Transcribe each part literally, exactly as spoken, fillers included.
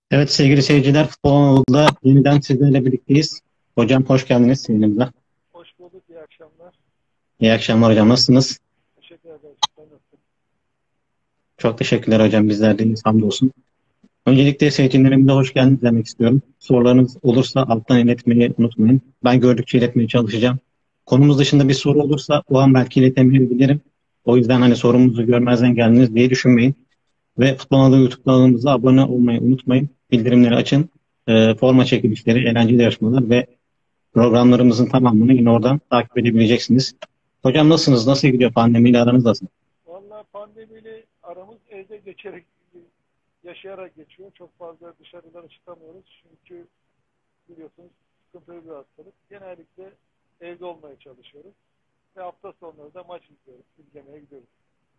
Evet sevgili seyirciler, Futbol Anadolu'da yeniden sizlerle birlikteyiz. Hocam hoş geldiniz yayınımıza. Hoş bulduk, iyi akşamlar. İyi akşamlar hocam, nasılsınız? Teşekkür ederim. Sen nasılsın? Çok teşekkürler hocam, bizler de iyiyiz, hamdolsun. Öncelikle seyircilerimize hoş geldiniz demek istiyorum. Sorularınız olursa alttan iletmeyi unutmayın. Ben gördükçe iletmeye çalışacağım. Konumuz dışında bir soru olursa o an belki iletemeyebilirim. O yüzden hani sorumuzu görmezden geldiniz diye düşünmeyin. Ve Futbol Anadolu YouTube kanalımıza abone olmayı unutmayın. Bildirimleri açın. Ee, forma çekilişleri, eğlenceli yarışmalar ve programlarımızın tamamını yine oradan takip edebileceksiniz. Hocam nasılsınız? Nasıl gidiyor? Pandemiyle aranız nasıl? Vallahi pandemiyle aramız evde geçerek, yaşayarak geçiyor. Çok fazla dışarılara çıkamıyoruz. Çünkü biliyorsunuz sıkıntılı bir hastalık. Genellikle evde olmaya çalışıyoruz. Ve hafta sonları da maç izliyoruz. İzlemeye gidiyoruz.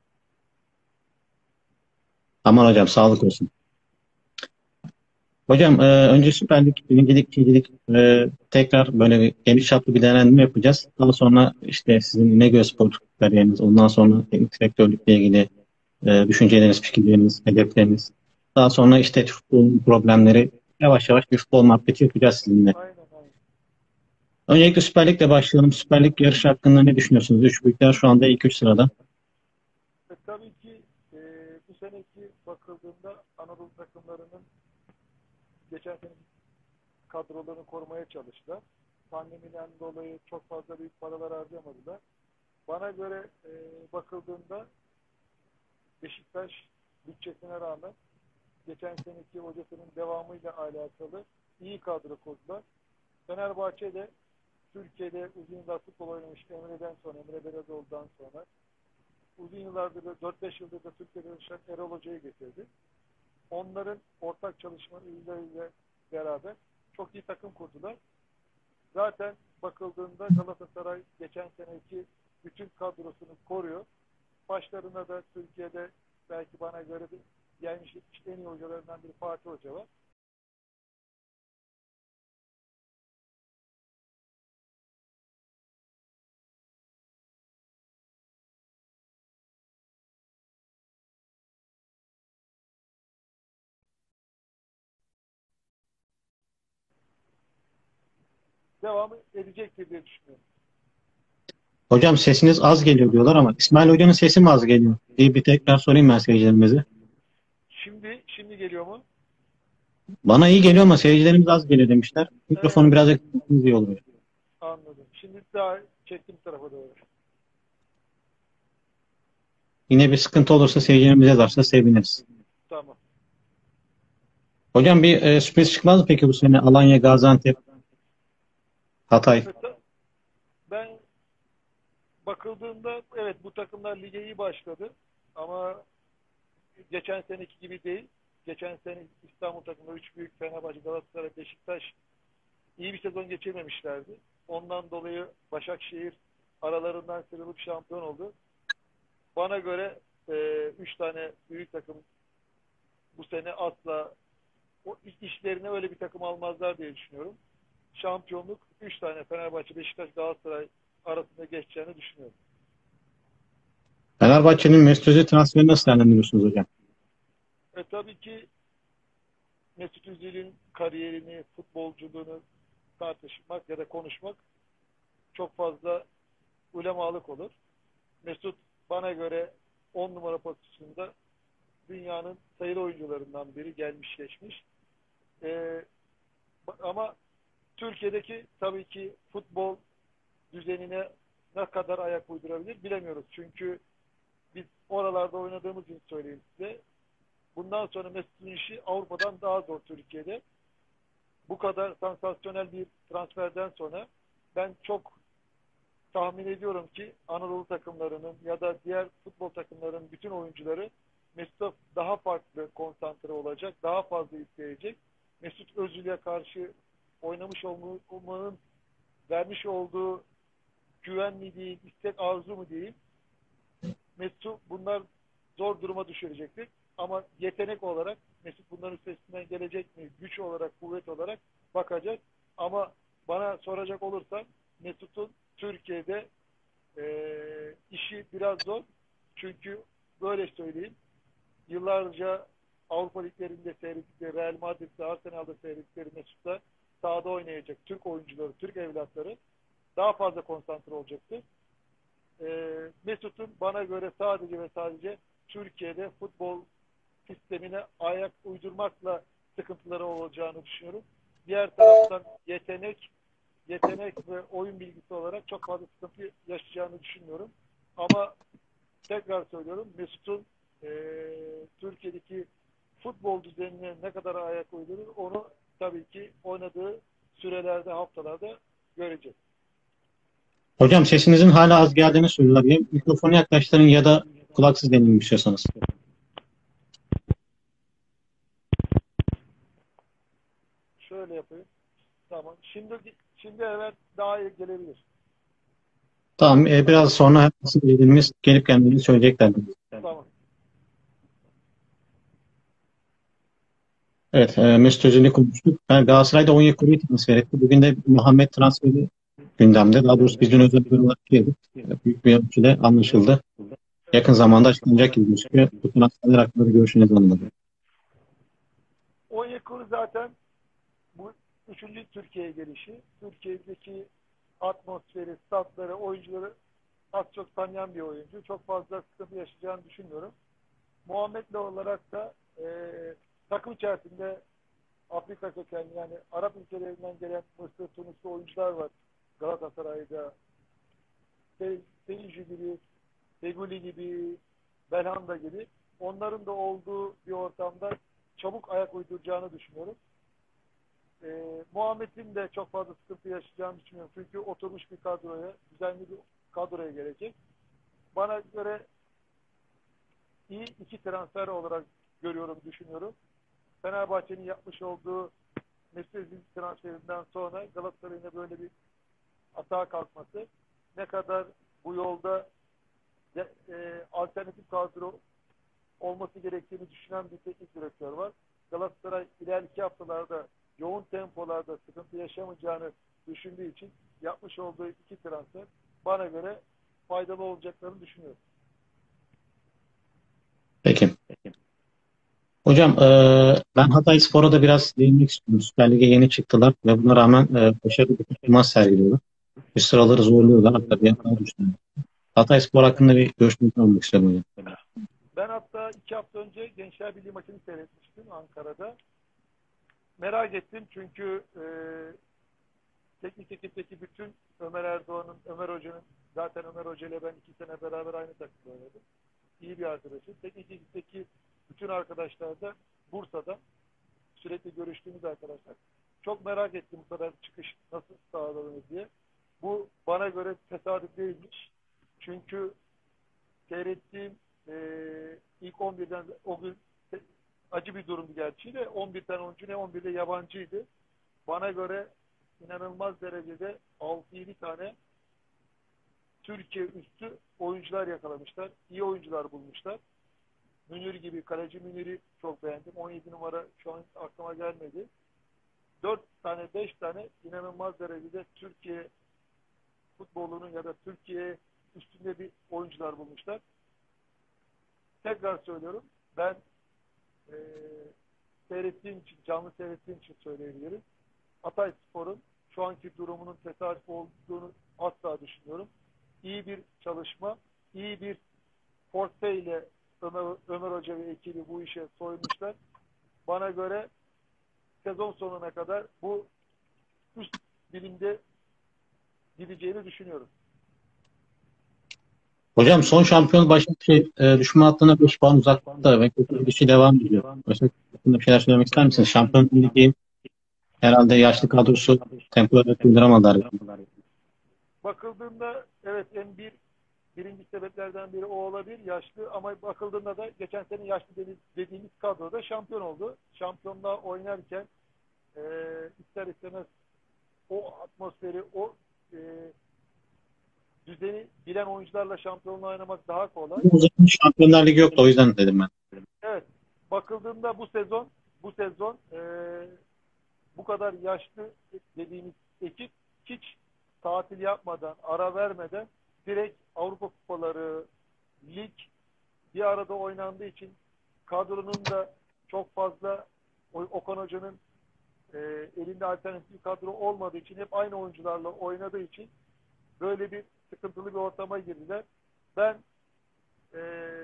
Aman hocam sağlık olsun. Hocam e, önce Süper Lig, birincilik, ikincilik e, tekrar böyle bir geniş çaplı bir değerlendirme yapacağız. Daha sonra işte sizin İnegöl kariyeriniz, ondan sonra teknik direktörlükle ilgili e, düşünceleriniz, fikirleriniz, hedefleriniz. Daha sonra işte futbol problemleri, yavaş yavaş bir futbol muhabbeti yapacağız sizinle. Aynen aynen. Öncelikle Süper Lig'le başlayalım. Süper Lig yarışı hakkında ne düşünüyorsunuz? Üç büyükler şu anda ilk üç sırada. Ve tabii ki e, bu seneki bakıldığında Anadolu takımlarının geçen sene kadrolarını korumaya çalıştılar. Pandemiden dolayı çok fazla büyük paralar harcamadılar. Bana göre e, bakıldığında Beşiktaş bütçesine rağmen geçen seneki hocasının devamıyla alakalı iyi kadro kurdular. Fenerbahçe de Türkiye'de uzun yıllar futbol oynamış Emre'den sonra, Emre Belezoğlu'dan sonra uzun yıllardır da dört beş yıldır da Türkiye'de yaşayan Erol Hoca'yı getirdi. Onların ortak çalışmalarıyla beraber çok iyi takım kurdular. Zaten bakıldığında Galatasaray geçen seneki bütün kadrosunu koruyor. Başlarına da Türkiye'de belki bana göre bir gelmiş geçmiş en iyi hocalarından biri Fatih Hoca var. Devam edecektir diye düşünüyorum. Hocam sesiniz az geliyor diyorlar ama İsmail Hoca'nın sesi mi az geliyor diye bir tekrar sorayım ben seyircilerimize. Şimdi şimdi geliyor mu? Bana iyi geliyor ama seyircilerimiz az geliyor demişler. Mikrofonu Evet, biraz yakın iyi oluyor. anladım. Şimdi daha çektim tarafa doğru. Yine bir sıkıntı olursa seyircilerimize yazarsa seviniriz. Tamam. Hocam bir e, sürpriz çıkmaz mı peki bu sene Alanya, Gaziantep, Hatay? Evet, ben bakıldığında evet bu takımlar lige iyi başladı ama geçen seneki gibi değil. Geçen sene İstanbul takımları üç büyük Fenerbahçe, Galatasaray, Beşiktaş iyi bir sezon geçirmemişlerdi. Ondan dolayı Başakşehir aralarından sıyrılıp şampiyon oldu. Bana göre e, üç tane büyük takım bu sene asla o işlerine öyle bir takım almazlar diye düşünüyorum. Şampiyonluk üç tane Fenerbahçe, Beşiktaş, Galatasaray arasında geçeceğini düşünüyorum. Fenerbahçe'nin Mesut Özil transferini nasıl değerlendiriyorsunuz hocam? E tabii ki Mesut Özil'in kariyerini, futbolculuğunu tartışmak ya da konuşmak çok fazla ulemalık olur. Mesut bana göre on numara pozisyonunda dünyanın sayılı oyuncularından biri gelmiş geçmiş. Ee, ama Türkiye'deki tabii ki futbol düzenine ne kadar ayak uydurabilir bilemiyoruz. Çünkü biz oralarda oynadığımız için söyleyeyim size. Bundan sonra Mesut'un işi Avrupa'dan daha zor Türkiye'de. Bu kadar sansasyonel bir transferden sonra ben çok tahmin ediyorum ki Anadolu takımlarının ya da diğer futbol takımlarının bütün oyuncuları Mesut'a daha farklı konsantre olacak, daha fazla isteyecek. Mesut Özil'e karşı oynamış olmanın vermiş olduğu güven mi diyeyim, istek arzu mu diyeyim, Mesut bunlar zor duruma düşürecektir. Ama yetenek olarak Mesut bunların üstesinden gelecek mi? Güç olarak, kuvvet olarak bakacak. Ama bana soracak olursan Mesut'un Türkiye'de e, işi biraz zor. Çünkü böyle söyleyeyim. Yıllarca Avrupa liglerinde seyrettikleri, Real Madrid'de, Arsenal'da seyrettikleri Mesut'ta sahada oynayacak Türk oyuncuları, Türk evlatları daha fazla konsantre olacaktır. Ee, Mesut'un bana göre sadece ve sadece Türkiye'de futbol sistemine ayak uydurmakla sıkıntıları olacağını düşünüyorum. Diğer taraftan yetenek, yetenek ve oyun bilgisi olarak çok fazla sıkıntı yaşayacağını düşünmüyorum. Ama tekrar söylüyorum, Mesut'un e, Türkiye'deki futbol düzenine ne kadar ayak uydurur onu tabii ki oynadığı sürelerde, haftalarda göreceğiz. Hocam sesinizin hala az geldiğini söylüyorlar. Ya mikrofonu yaklaştırın ya da kulaksız deneyin istiyorsanız. Şöyle yapayım. Tamam. Şimdi şimdi evet daha iyi gelebilir. Tamam, e, biraz sonra nasıl dediğimiz gelip kendini söyleyecekler. Tamam. Evet, e, Mesut Özil'i konuştuk. Ben Galatasaray'da Onyekuru'yu transfer etti. Bugün de Muhammed transferi gündemde. Daha doğrusu biz dün özel bir olarak geldik. Büyük bir ölçüde anlaşıldı. Yakın zamanda açıklanacak gibi gözüküyor. Bu transferler hakkında bir görüşünüzü alınmadı. Onyekuru zaten bu üçüncü Türkiye'ye gelişi. Türkiye'deki atmosferi, statları, oyuncuları az çok tanıyan bir oyuncu. Çok fazla sıkıntı yaşayacağını düşünmüyorum. Muhammed'le olarak da e, takım içerisinde Afrika kökenli yani Arap ülkelerinden gelen Mısır, Tunuslu oyuncular var. Galatasaray'da Seyirci gibi, Feguli gibi, Belhanda gibi. Onların da olduğu bir ortamda çabuk ayak uyduracağını düşünüyorum. Ee, Muhammed'in de çok fazla sıkıntı yaşayacağını düşünüyorum. Çünkü oturmuş bir kadroya, düzenli bir kadroya gelecek. Bana göre iyi iki transfer olarak görüyorum, düşünüyorum. Fenerbahçe'nin yapmış olduğu Mesut Özil transferinden sonra Galatasaray'ın da böyle bir atağa kalkması ne kadar bu yolda e, alternatif kadro olması gerektiğini düşünen bir teknik direktör var. Galatasaray ileriki haftalarda yoğun tempolarda sıkıntı yaşamayacağını düşündüğü için yapmış olduğu iki transfer bana göre faydalı olacaklarını düşünüyorum. Peki. Hocam e, ben Hatayspor'a da biraz değinmek istiyorum. Süper Lig'e yeni çıktılar ve buna rağmen e, başarılı bir performans sergiliyorlar. Bir sıraları zorluyorlar. Hatta bir hata düştüler. Hatayspor hakkında bir görüşmek almak istiyorum hocam. Ben hatta iki hafta önce Gençler Birliği maçını seyretmiştim Ankara'da. Merak ettim çünkü e, teknik ekipteki bütün Ömer Erdoğan'ın, Ömer Hoca'nın, zaten Ömer Hoca ile ben iki sene beraber aynı takımda oynadım. İyi bir arkadaşım. Teknik ekipteki bütün arkadaşlar da Bursa'da sürekli görüştüğümüz arkadaşlar. Çok merak ettim bu kadar çıkış nasıl sağlanır diye. Bu bana göre tesadüf değilmiş. Çünkü seyrettiğim e, ilk on birden o gün acı bir durumdu gerçi de on bir tane oyuncu ne on birde yabancıydı. Bana göre inanılmaz derecede altı yedi tane Türkiye üstü oyuncular yakalamışlar. İyi oyuncular bulmuşlar. Münir gibi, kaleci Münir'i çok beğendim. on yedi numara şu an aklıma gelmedi. dört tane, beş tane inanılmaz derecede Türkiye futbolunun ya da Türkiye üstünde bir oyuncular bulmuşlar. Tekrar söylüyorum. Ben e, seyrettiğim için, canlı seyrettiğim için söyleyebilirim. Hatayspor'un şu anki durumunun tesadüf olduğunu asla düşünüyorum. İyi bir çalışma, iyi bir portföyle Ömer, Ömer Hoca ve ekibi bu işe soyunmuşlar. Bana göre sezon sonuna kadar bu üst bilimde gideceğini düşünüyorum. Hocam son şampiyon Başakşehir e, düşme hattına beş puan uzaklıkta ve kötü bir şey devam ediyor. Başakşehir hakkında bir şeyler söylemek ister misiniz? Şampiyon Ligi herhalde yaşlı kadrosu tempoya uyduramadılar. Bakıldığında evet en bir birinci sebeplerden biri o olabilir. Yaşlı ama bakıldığında da geçen sene yaşlı dediğimiz kadroda şampiyon oldu. Şampiyonluğa oynarken e, ister istemez o atmosferi, o e, düzeni bilen oyuncularla şampiyonluğa oynamak daha kolay. Bu uzatma Şampiyonlar Ligi yoktu, o yüzden dedim ben. Evet, bakıldığında bu sezon bu sezon e, bu kadar yaşlı dediğimiz ekip hiç tatil yapmadan, ara vermeden direkt Avrupa Kupaları, lig bir arada oynandığı için kadronun da çok fazla Okan Hoca'nın e, elinde alternatif bir kadro olmadığı için, hep aynı oyuncularla oynadığı için böyle bir sıkıntılı bir ortama girdiler. Ben e,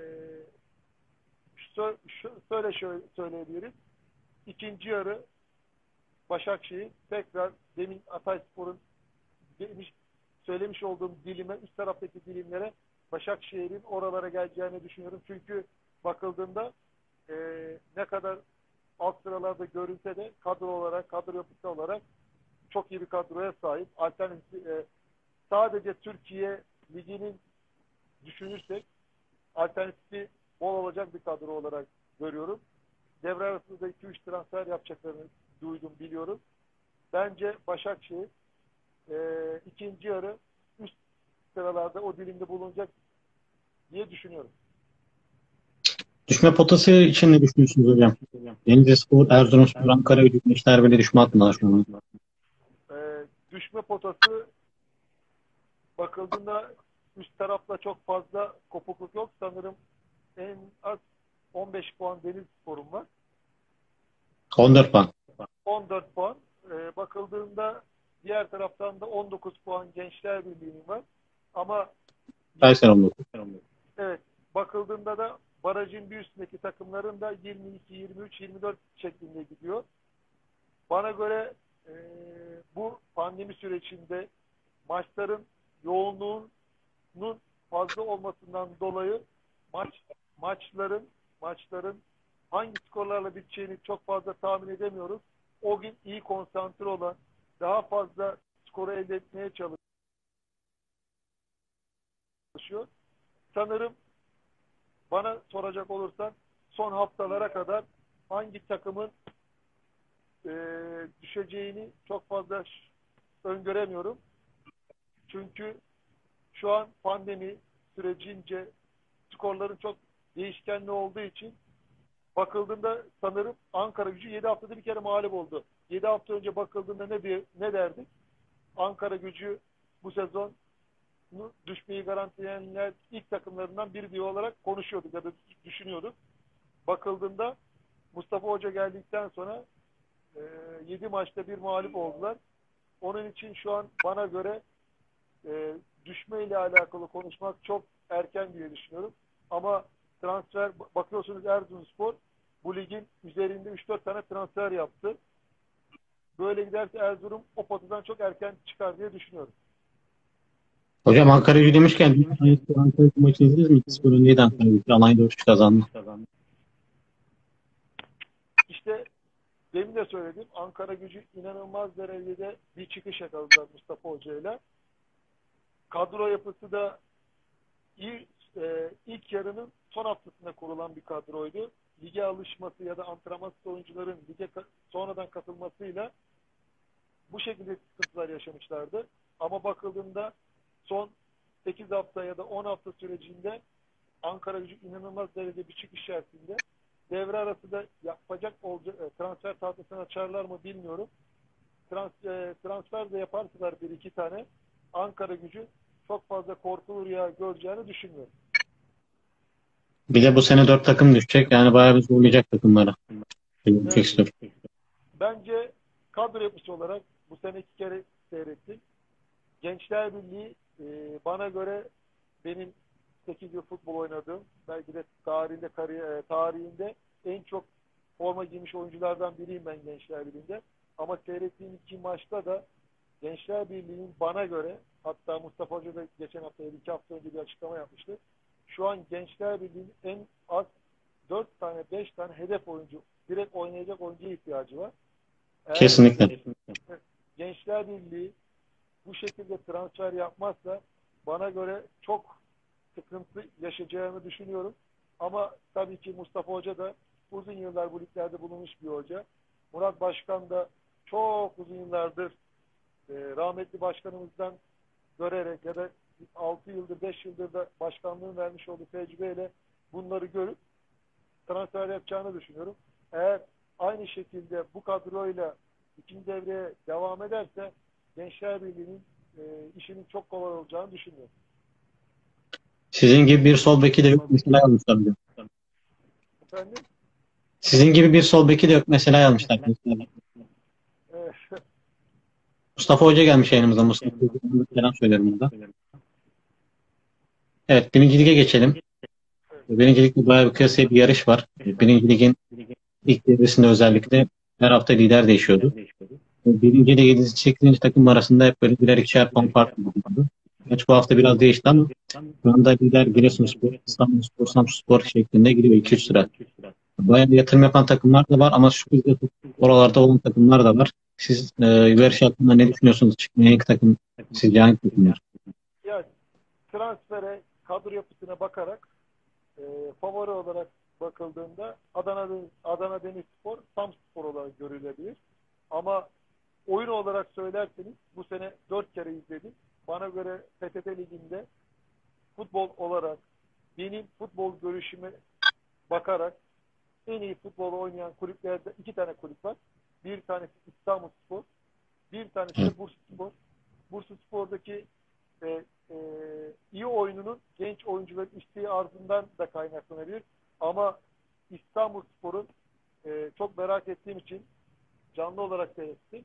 şö şöyle şöyle söyleyebilirim. İkinci yarı Başakşehir tekrar demin Hatayspor'un demiş, söylemiş olduğum dilime, üst taraftaki dilimlere Başakşehir'in oralara geleceğini düşünüyorum. Çünkü bakıldığında e, ne kadar alt sıralarda görünse de kadro olarak, kadro yapısı olarak çok iyi bir kadroya sahip. Alternatif e, sadece Türkiye Ligi'nin düşünürsek alternatifi bol olacak bir kadro olarak görüyorum. Devre arasında iki üç transfer yapacaklarını duydum, biliyorum. Bence Başakşehir e, ikinci yarı üst sıralarda o dilimde bulunacak diye düşünüyorum. Düşme potası için ne düşünüyorsunuz hocam? Denizlispor, Erzurumspor, Ankaragücü, Gençler Birliği düşme hattında şu an. E, düşme potası bakıldığında üst tarafta çok fazla kopukluk yok. Sanırım en az on beş puan Denizlispor'un var. on dört puan. on dört puan. E, bakıldığında diğer taraftan da on dokuz puan Gençler Birliği'nin var. Ama yine Kayseri on dokuz. evet, bakıldığında da barajın bir üstündeki takımların da yirmi iki, yirmi üç, yirmi dört şeklinde gidiyor. Bana göre e, bu pandemi sürecinde maçların yoğunluğunun fazla olmasından dolayı maç maçların maçların hangi skorlarla biteceğini çok fazla tahmin edemiyoruz. O gün iyi konsantre olan, daha fazla skoru elde etmeye çalışıyor. Sanırım bana soracak olursan son haftalara kadar hangi takımın e, düşeceğini çok fazla öngöremiyorum. Çünkü şu an pandemi sürecince skorların çok değişkenli olduğu için bakıldığında sanırım Ankaragücü yedi haftada bir kere mağlup oldu. yedi hafta önce bakıldığında ne, diye, ne derdik? Ankaragücü bu sezon düşmeyi garantileyenler ilk takımlarından biri diye olarak konuşuyorduk ya da düşünüyorduk. Bakıldığında Mustafa Hoca geldikten sonra e, yedi maçta bir mağlup oldular. Onun için şu an bana göre e, düşme ile alakalı konuşmak çok erken diye düşünüyorum. Ama transfer, bakıyorsunuz Erzurumspor bu ligin üzerinde üç dört tane transfer yaptı. Böyle giderse Erzurum o potadan çok erken çıkar diye düşünüyorum. Hocam Ankaragücü demişken Ankaragücü maçı izlediniz mi? iki sıfır öndeydi Ankaragücü. Alanya dört üç kazandı. İşte demin de söyledim. Ankaragücü inanılmaz derecede bir çıkış yakaladılar Mustafa Hoca ile. Kadro yapısı da iyi, e, ilk yarının son haftasında kurulan bir kadroydu. Lige alışması ya da antrenmansız oyuncuların lige ka- sonradan katılmasıyla bu şekilde sıkıntılar yaşamışlardı. Ama bakıldığında son sekiz hafta ya da on hafta sürecinde Ankaragücü inanılmaz derecede bir çıkış içerisinde. Devre arası da yapacak olacak, e, transfer tahtasını açarlar mı bilmiyorum. Trans, e, transfer de yaparsalar bir iki tane Ankaragücü çok fazla korkulur ya göreceğini düşünmüyorum. Bir de bu sene dört takım düşecek. Yani bayağı bir zorlayacak takımlara. Evet, Fikstür. bence kadro yapısı olarak bu sene iki kere seyrettim. Gençler Birliği e, bana göre benim sekiz yıl futbol oynadığım, belki de tarihinde kariyer, tarihinde en çok forma giymiş oyunculardan biriyim ben Gençler Birliği'nde. Ama seyrettiğim iki maçta da Gençler Birliği'nin bana göre, hatta Mustafa Hoca da geçen hafta ya da iki hafta önce bir açıklama yapmıştı. Şu an Gençler Birliği'nin en az dört tane beş tane hedef oyuncu, direkt oynayacak oyuncuya ihtiyacı var. Eğer Kesinlikle. Gençler Birliği bu şekilde transfer yapmazsa bana göre çok sıkıntı yaşayacağını düşünüyorum. Ama tabii ki Mustafa Hoca da uzun yıllar bu liglerde bulunmuş bir hoca. Murat Başkan da çok uzun yıllardır e, rahmetli başkanımızdan görerek ya da altı yıldır beş yıldır da başkanlığın vermiş olduğu tecrübeyle bunları görüp transfer yapacağını düşünüyorum. Eğer aynı şekilde bu kadroyla ikinci devreye devam ederse Gençler Birliği'nin e, işinin çok kolay olacağını düşünüyorum. Sizin gibi bir sol beki de yok mesela almışlar hocam. Efendim? Sizin gibi bir sol beki de yok mesela yazmışlar. E, Mustafa Hoca gelmiş yayınımıza. Mustafa Hoca'ya selam söylerim burada. Evet, birinci lige geçelim. Birinci ligde bayağı bir kıyasaya bir yarış var. Birinci ligin ilk devresinde özellikle her hafta lider değişiyordu. Birinci ile yedinci sekizinci takım arasında hep böyle birer ikişer puan fark vardı. Geç bu hafta biraz değişti ama şu anda lider Giresunspor, İstanbulspor, Samsunspor şeklinde gidiyor iki üç sıra. Bayağı bir yatırım yapan takımlar da var ama sürpriz yapıp oralarda olan takımlar da var. Siz e, yarış hakkında ne düşünüyorsunuz? Çıkmayan ilk takım sizce hangi takımlar? ya transfere, kadro yapısına bakarak e, favori olarak bakıldığında Adana Adana Demirspor, Samspor olarak görülebilir. Ama oyun olarak söylerseniz bu sene dört kere izledim. Bana göre P T T Ligi'nde futbol olarak benim futbol görüşüme bakarak en iyi futbol oynayan kulüplerde iki tane kulüp var. Bir tanesi İstanbulspor, bir tanesi Evet. de Bursaspor. Bursaspor'daki e, e, iyi oyununun genç oyuncuların isteği ardından da kaynaklanabilir. Ama İstanbulspor'un e, çok merak ettiğim için canlı olarak seyrettim.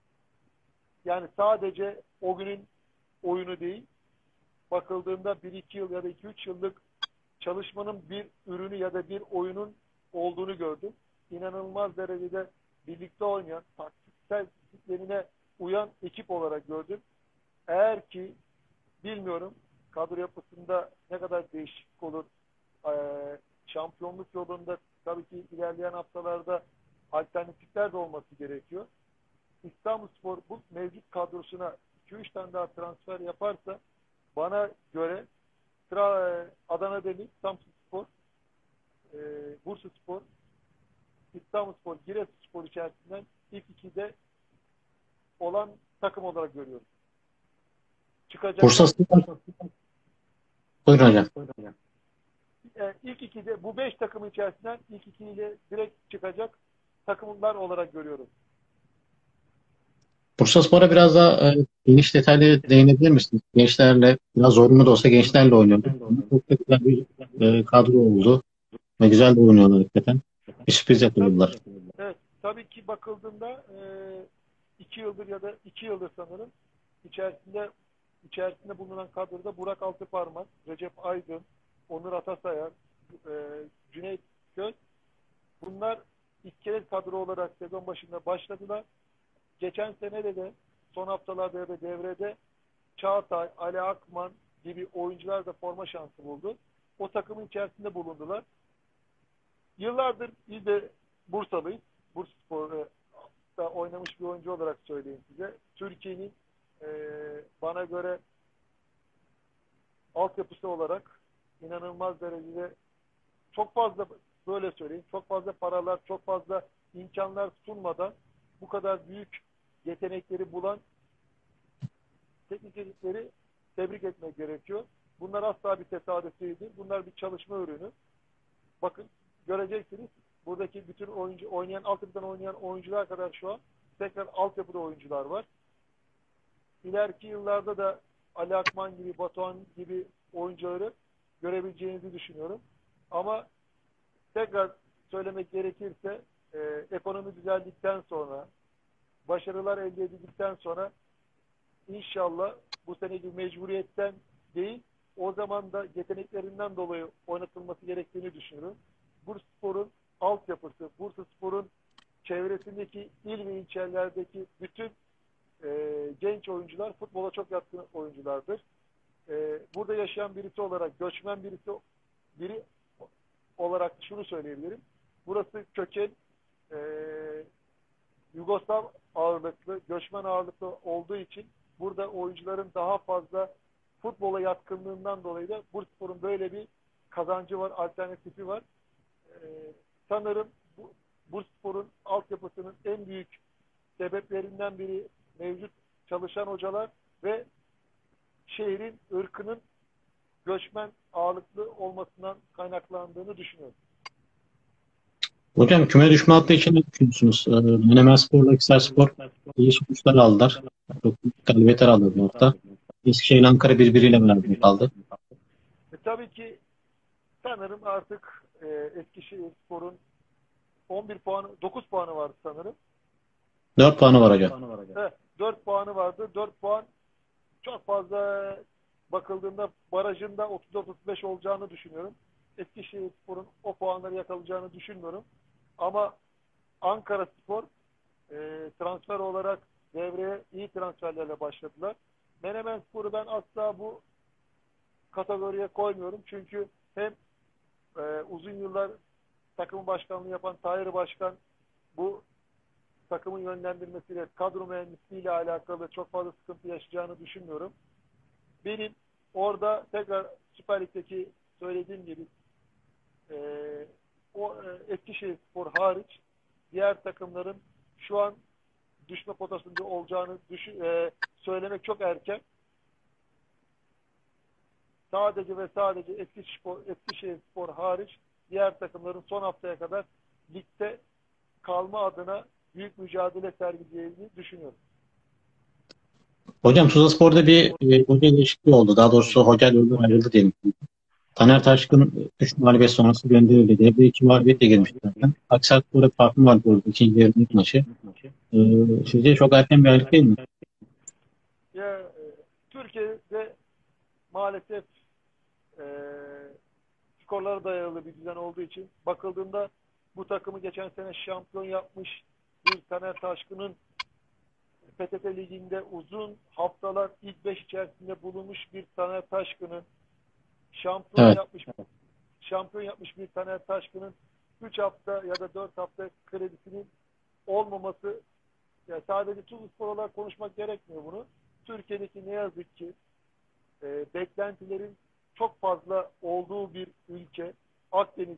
Yani sadece o günün oyunu değil, bakıldığında bir iki yıl ya da iki üç yıllık çalışmanın bir ürünü ya da bir oyunun olduğunu gördüm. İnanılmaz derecede birlikte oynayan, taktiksel disiplinine uyan ekip olarak gördüm. Eğer ki bilmiyorum kadro yapısında ne kadar değişiklik olur. Ee, şampiyonluk yolunda tabii ki ilerleyen haftalarda alternatifler de olması gerekiyor. İstanbulspor bu mevcut kadrosuna iki üç tane daha transfer yaparsa bana göre Adana Demir, Samsunspor, e, Bursaspor, İstanbulspor, Giresunspor içerisinden ilk ikide olan takım olarak görüyorum. Bursa Çıkacaklar. Spor. Buyurun hocam. E, ilk ikide bu beş takım içerisinden ilk ikiyle direkt çıkacak takımlar olarak görüyorum. Bursaspor'a biraz daha e, geniş detaylı değinebilir misiniz? Gençlerle biraz zorunlu da olsa gençlerle oynuyordu. Ama çok da güzel bir e, kadro oldu ve güzel de oynuyorlar hakikaten. Bir sürpriz Evet, tabii, yakaladılar. evet, tabii ki bakıldığında e, iki yıldır ya da iki yıldır sanırım içerisinde içerisinde bulunan kadroda Burak Altıparmak, Recep Aydın, Onur Atasayar, e, Cüneyt Göz, bunlar iskelet kadro olarak sezon başında başladılar. Geçen sene de de son haftalarda ve devrede Çağatay, Ali Akman gibi oyuncular da forma şansı buldu. O takımın içerisinde bulundular. Yıllardır biz de Bursalıyız. Bursaspor'da oynamış bir oyuncu olarak söyleyeyim size. Türkiye'nin e, bana göre altyapısı olarak inanılmaz derecede çok fazla, böyle söyleyeyim, çok fazla paralar, çok fazla imkanlar sunmadan bu kadar büyük yetenekleri bulan teknik ekipleri tebrik etmek gerekiyor. Bunlar asla bir tesadüf değildir. Bunlar bir çalışma ürünü. Bakın göreceksiniz. Buradaki bütün oyuncu oynayan, altyapıdan oynayan oyuncular kadar şu an tekrar altyapıda oyuncular var. İleriki yıllarda da Ali Akman gibi, Batuhan gibi oyuncuları görebileceğinizi düşünüyorum. Ama tekrar söylemek gerekirse e, ekonomi düzeldikten sonra, başarılar elde edildikten sonra İnşallah bu seneki mecburiyetten değil, o zaman da yeteneklerinden dolayı oynatılması gerektiğini düşünüyorum. Bursaspor'un altyapısı, Bursaspor'un çevresindeki il ve ilçelerdeki bütün e, genç oyuncular futbola çok yatkın oyunculardır. E, burada yaşayan birisi olarak, göçmen birisi biri olarak şunu söyleyebilirim. Burası köken e, Yugoslav ağırlıklı, göçmen ağırlıklı olduğu için burada oyuncuların daha fazla futbola yatkınlığından dolayı da Bursaspor'un böyle bir kazancı var, alternatifi var. Ee, sanırım bu, Bursaspor'un altyapısının en büyük sebeplerinden biri mevcut çalışan hocalar ve şehrin ırkının göçmen ağırlıklı olmasından kaynaklandığını düşünüyorum. Hocam küme düşme hattı için ne düşünüyorsunuz? E, Menemenspor'la Hisarspor iyi sonuçlar aldılar. Çok büyük galibiyetler aldı bu hafta. Eskişehir Ankara birbiriyle beraber kaldı. E, tabii ki sanırım artık e, Eskişehirspor'un on bir puanı, dokuz puanı vardı sanırım. dört puanı var hocam. Evet, dört puanı vardı. dört puan çok fazla bakıldığında barajında otuz otuz beş olacağını düşünüyorum. Eskişehirspor'un o puanları yakalayacağını düşünmüyorum. Ama Ankaraspor e, transfer olarak devreye iyi transferlerle başladılar. Menemenspor'u ben asla bu kategoriye koymuyorum. Çünkü hem e, uzun yıllar takım başkanlığı yapan Tahir Başkan bu takımın yönlendirmesiyle, kadro mühendisliğiyle alakalı çok fazla sıkıntı yaşayacağını düşünmüyorum. Benim orada tekrar Süper Lig'deki söylediğim gibi e, o e, Eskişehirspor hariç diğer takımların şu an düşme potasında olacağını düşün, e, söylemek çok erken. Sadece ve sadece Eskişehirspor, Eskişehirspor hariç diğer takımların son haftaya kadar ligde kalma adına büyük mücadele sergileyeceğini düşünüyorum. Hocam Tuzlaspor'da bir e, hoca değişikliği oldu. Daha doğrusu hoca yoldan ayrıldı diyelim. Taner Taşkın üç mağlubiyet sonrası gönderildi. Devre iki mağlubiyetle girmişti zaten. Aksakoy'da farklı vardı orada ikinci yarının ilk maçı. Ee, Sizce çok erken bir ayrılık değil mi? Ya, e, Türkiye'de maalesef e, skorlara dayalı bir düzen olduğu için bakıldığında bu takımı geçen sene şampiyon yapmış bir Taner Taşkın'ın P T T Ligi'nde uzun haftalar ilk beş içerisinde bulunmuş bir Taner Taşkın'ın şampiyon Evet. yapmış şampiyon yapmış bir Taner Taşkın'ın üç hafta ya da dört hafta kredisinin olmaması, yani sadece Tuzlaspor olarak konuşmak gerekmiyor bunu. Türkiye'deki ne yazık ki e, beklentilerin çok fazla olduğu bir ülke. Akdeniz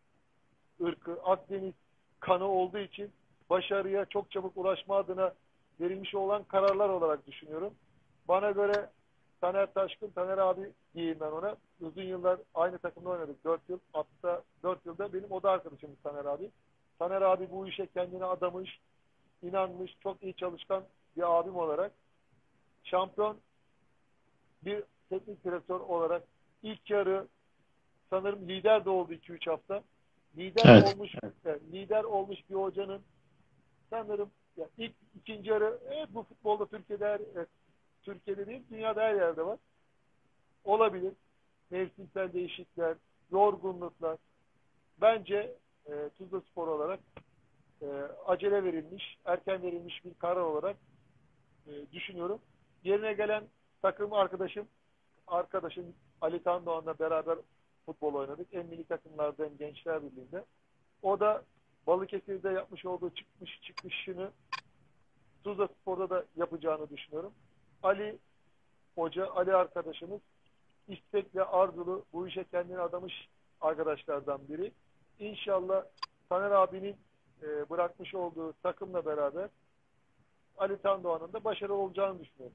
ırkı, Akdeniz kanı olduğu için başarıya çok çabuk ulaşma adına verilmiş olan kararlar olarak düşünüyorum. Bana göre Taner Taşkın, Taner abi diyeyim ben ona. Uzun yıllar aynı takımda oynadık. Dört yıl, hatta dört yılda benim oda arkadaşım Taner abi. Taner abi bu işe kendini adamış, inanmış, çok iyi çalışkan bir abim olarak. Şampiyon bir teknik direktör olarak ilk yarı sanırım lider de oldu iki üç hafta. Lider Evet. olmuş evet. lider olmuş bir hocanın sanırım ya ilk ikinci yarı evet, bu futbolda Türkiye'de her, evet, Türkiye'de değil dünyada her yerde var. Olabilir. Mevsimsel değişiklikler, yorgunluklar. Bence e, Tuzlaspor olarak e, acele verilmiş, erken verilmiş bir karar olarak e, düşünüyorum. Yerine gelen takım arkadaşım arkadaşım Ali Tan Doğan'la beraber futbol oynadık. Hem milli takımlarda hem Gençler Birliği'nde. O da Balıkesir'de yapmış olduğu çıkmış çıkışını Tuzlaspor'da da yapacağını düşünüyorum. Ali Hoca, Ali arkadaşımız istekle arzulu bu işe kendini adamış arkadaşlardan biri. İnşallah Taner abinin e, bırakmış olduğu takımla beraber Ali Tan Doğan'ın da başarılı olacağını düşünüyorum.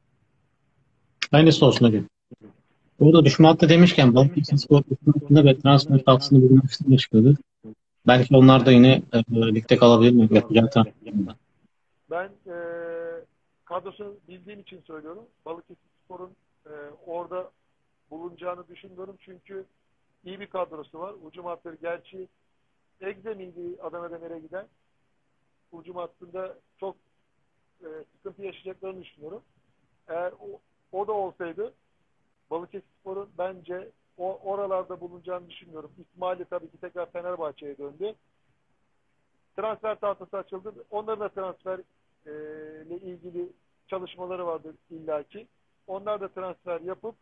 Aynısı olsun hocam. Burada düşme hattı demişken Balıkesirspor düşme hattında ve transfer hattını bugün üstüne çıkıyordu. Belki onlar da yine e, ligde kalabilir mi? Yapacağı transferinde. Ben e, kadrosunu bildiğim için söylüyorum. Balıkesirspor'un e, orada bulunacağını düşünmüyorum. Çünkü iyi bir kadrosu var. Hücum hatları gerçi Egze miydi Adana Demir'e giden? Hücum hattında çok e, sıkıntı yaşayacaklarını düşünüyorum. Eğer o, o da olsaydı Balıkesirspor'un bence o oralarda bulunacağını düşünmüyorum. İsmail'i tabii ki tekrar Fenerbahçe'ye döndü. Transfer tahtası açıldı. Onların da transfer e, ile ilgili çalışmaları vardır illaki. Onlar da transfer yapıp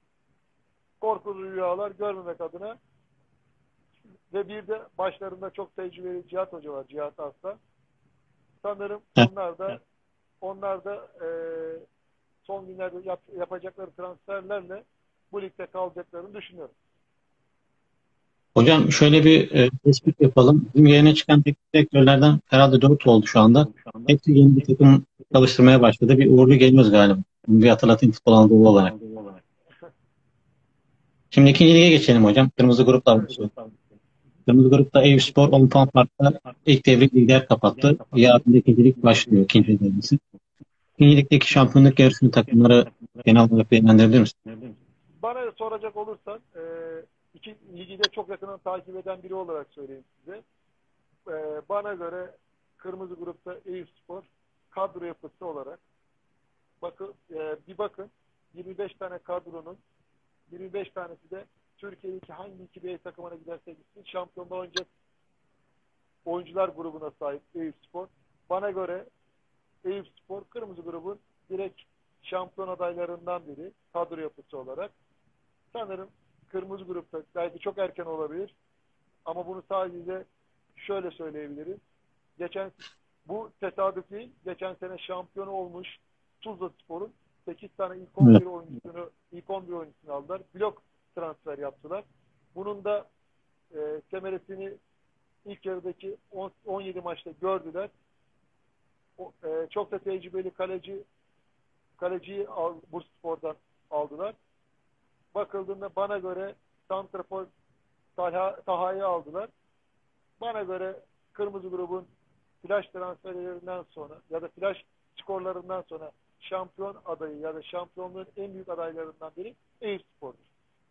korkulu rüyalar görmemek adına ve bir de başlarında çok tecrübeli Cihat Hoca var. Cihat Aslan. Sanırım Evet. onlar da onlar da e, son günlerde yap, yapacakları transferlerle bu ligde kalacaklarını düşünüyorum. Hocam şöyle bir e, tespit yapalım. Bizim yayına çıkan teknik direktörlerden herhalde dört oldu şu anda. Hepsi yeni bir takım çalıştırmaya başladı. Bir uğurlu geliyoruz galiba. Bunu bir hatırlatayım futbol Anadolu olarak. Şimdi ikinci lige geçelim hocam. Kırmızı gruplar var. Kırmızı grupta Eyüpspor on puan farkla ilk devre lider kapattı. Yarın da ikincilik başlıyor. İkinci devresi. İkincilikteki şampiyonluk yarışını takımları genel olarak değerlendirebilir misin? Bana soracak olursan e, iki ligi de çok yakından takip eden biri olarak söyleyeyim size. Ee, bana göre kırmızı grupta Eyüpspor kadro yapısı olarak bakın, e, bir bakın yirmi beş tane kadronun yirmi beş tanesi de Türkiye'deki hangi iki B takımına giderse gitsin şampiyonluğa oynayacak oyuncular grubuna sahip Eyüpspor. Bana göre Eyüpspor kırmızı grubun direkt şampiyon adaylarından biri kadro yapısı olarak. Sanırım kırmızı grupta belki çok erken olabilir ama bunu sadece şöyle söyleyebiliriz. Geçen bu tesadüf değil. Geçen sene şampiyon olmuş Tuzlaspor'un sekiz tane ilk Evet. on bir oyuncusunu ilk on bir oyuncusunu aldılar. Blok transfer yaptılar. Bunun da e, semeresini ilk yarıdaki on yedi maçta gördüler. O, e, çok da tecrübeli kaleci kaleciyi al, Bursaspor'dan aldılar. Bakıldığında bana göre santrafor Taha, Taha'yı aldılar. Bana göre kırmızı grubun flash transferlerinden sonra ya da flash skorlarından sonra şampiyon adayı ya da şampiyonluğun en büyük adaylarından biri Eyüpspor'dur.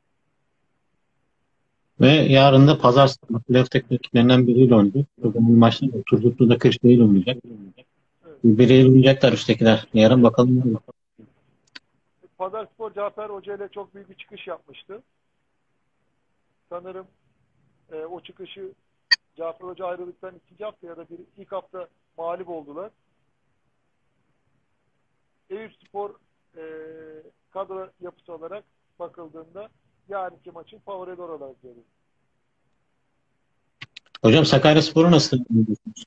Ve yarın da pazar sabahı playoff rakiplerinden biriyle oynayacak. Çok önemli maçlar var. Turgutlu'da Kırşehir'le oynayacak. Evet. Birbiriyle oynayacaklar üsttekiler. Yarın bakalım ne olur. Pazarspor Cafer Hoca ile çok büyük bir çıkış yapmıştı. Sanırım e, o çıkışı Cafer Hoca ayrıldıktan ikinci hafta ya da bir ilk hafta mağlup oldular. Eyüpspor e, kadro yapısı olarak bakıldığında yarınki maçın favorileri olarak görüyorum. Hocam Sakaryaspor'u nasıl buluyorsunuz?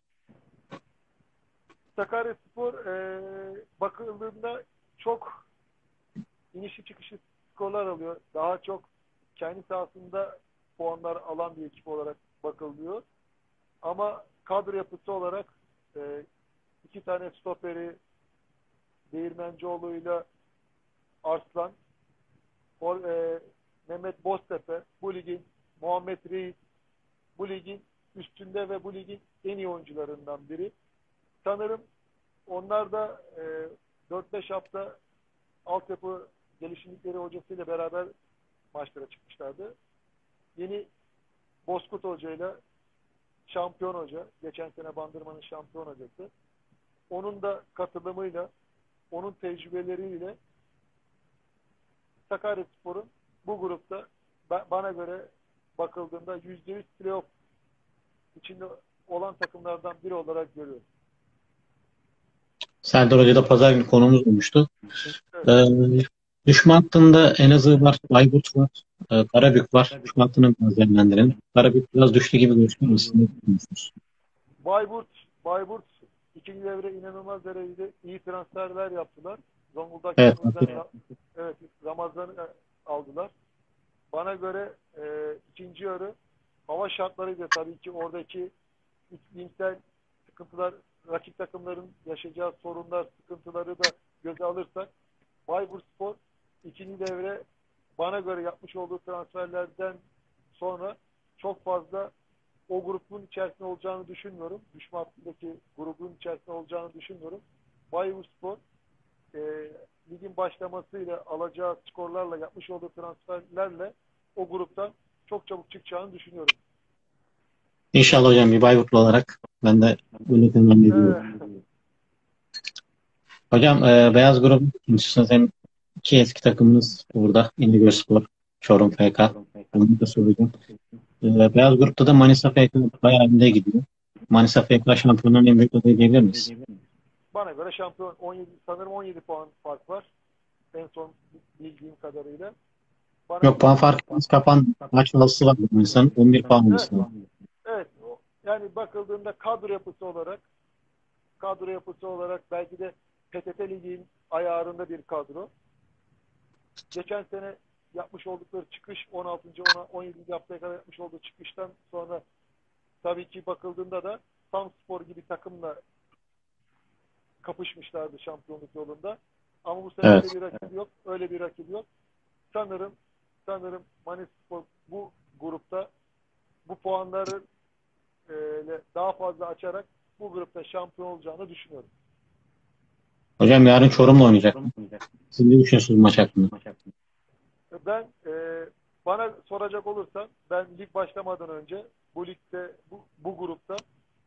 Sakaryaspor e, bakıldığında çok inişi çıkışı skorlar alıyor. Daha çok kendi sahasında puanlar alan bir ekip olarak bakılıyor. Ama kadro yapısı olarak e, iki tane stoperi Değirmencioğlu ile Arslan, Or, e, Mehmet Boztepe, bu ligin Muhammed Reis, bu ligin üstünde ve bu ligin en iyi oyuncularından biri. Sanırım onlar da e, dört beş hafta altyapı gelişimlikleri hocasıyla beraber maçlara çıkmışlardı. Yeni Bozkurt Hoca ile şampiyon hoca, geçen sene Bandırma'nın şampiyon hocası. Onun da katılımıyla, onun tecrübeleriyle Sakaryaspor'un bu grupta bana göre bakıldığında yüzde yüz playoff içinde olan takımlardan biri olarak görüyorum. Serdar Hoca da pazar günü konumuz olmuştu. Evet. Ee, düşman hattında Elazığ var, Bayburt var, e, Karabük var. Düşman hattını biraz değerlendirelim. Karabük biraz düştü gibi gözüküyor. Siz ne düşünüyorsunuz? Bayburt, Bayburt ikinci devre inanılmaz derecede iyi transferler yaptılar. Evet. Zonguldak'tan evet, Ramazan'ı aldılar. Bana göre e, ikinci yarı hava şartlarıyla tabii ki oradaki iklimsel sıkıntılar, rakip takımların yaşayacağı sorunlar, sıkıntıları da göze alırsak Bayburtspor ikinci devre bana göre yapmış olduğu transferlerden sonra çok fazla o grubun içerisinde olacağını düşünmüyorum. Düşman hattındaki grubun içerisinde olacağını düşünmüyorum. Bayburtspor e, ligin başlamasıyla alacağı skorlarla yapmış olduğu transferlerle o gruptan çok çabuk çıkacağını düşünüyorum. İnşallah hocam bir Bayburtlu olarak ben de öyle temenni ediyorum. Evet. Hocam e, Beyaz Grup istiyorsanız hem iki eski takımımız burada. İnegölspor, Çorum F K. Bunu da söyleyeceğim. E, Beyaz Grup'ta da Manisa F K bayağı önde gidiyor. Manisa F K şampiyonluğun en büyük adayı diyebilir miyiz? Bana göre şampiyon on yedi, sanırım on yedi puan fark var. En son bildiğim kadarıyla. Bana Yok, puan farkı biraz kapandı. Maç altısı var Manisa'nın. on bir puan evet, olması lazım. evet. Yani bakıldığında kadro yapısı olarak kadro yapısı olarak belki de P T T Ligi'nin ayarında bir kadro. Geçen sene yapmış oldukları çıkış on altıncı on yedinci haftaya kadar yapmış olduğu çıkıştan sonra tabii ki bakıldığında da Samspor gibi takımla kapışmışlardı şampiyonluk yolunda. Ama bu sene Evet. öyle bir rakip yok. Öyle bir rakip yok. Sanırım sanırım Manispor bu grupta bu puanları e, daha fazla açarak bu grupta şampiyon olacağını düşünüyorum. Hocam yarın Çorum'la oynayacak. Siz ne düşünüyorsunuz maç hakkında? Ben e, bana soracak olursan ben lig başlamadan önce bu ligde bu, bu grupta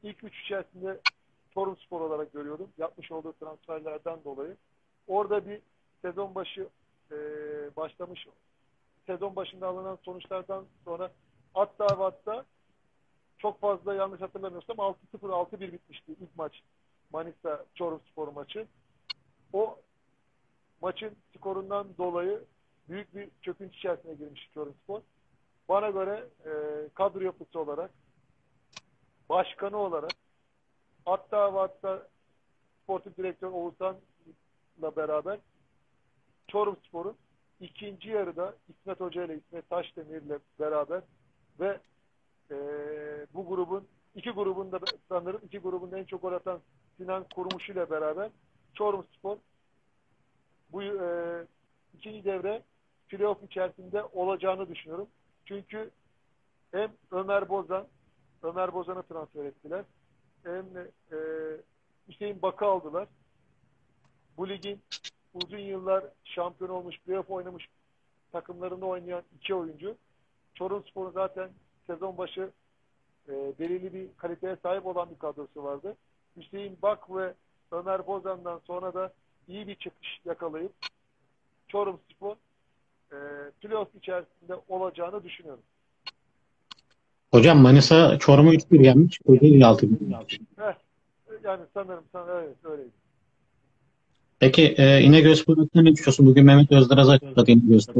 ilk üç içerisinde Çorumspor olarak görüyorum. Yapmış olduğu transferlerden dolayı. Orada bir sezon başı e, başlamış, sezon başında alınan sonuçlardan sonra hatta ve hatta çok fazla yanlış hatırlamıyorsam altı sıfır altı bir bitmişti ilk maç. Manisa Çorumspor maçı. O maçın skorundan dolayı büyük bir çöküntü içerisine girmiş Çorumspor. Bana göre e, kadro yapısı olarak, başkanı olarak, hatta ve hatta sportif direktör Oğuzhan'la beraber Çorumspor'un ikinci yarıda İsmet Hoca ile İsmet Taşdemir ile beraber ve e, bu grubun iki grubunda sanırım iki grubunda en çok gol atan Sinan Kurmuş ile beraber Çorumspor bu e, ikinci devre playoff içerisinde olacağını düşünüyorum. Çünkü hem Ömer Bozan Ömer Bozan'ı transfer ettiler. Hem e, Hüseyin Bakı aldılar. Bu ligin uzun yıllar şampiyon olmuş, playoff oynamış takımlarında oynayan iki oyuncu. Çorumspor'un zaten sezon başı e, belirli bir kaliteye sahip olan bir kadrosu vardı. Hüseyin Bak ve Ömer Bozan'dan sonra da iyi bir çıkış yakalayıp Çorumspor e, playoff içerisinde olacağını düşünüyorum. Hocam Manisa Çorum'u üç bir yenmiş. Kocaeli altı bir. Heh, yani sanırım, sanırım evet öyleydi. Peki e, İnegölspor hakkında ne düşünüyorsun? Bugün Mehmet Özderaz açıkladı İnegölspor.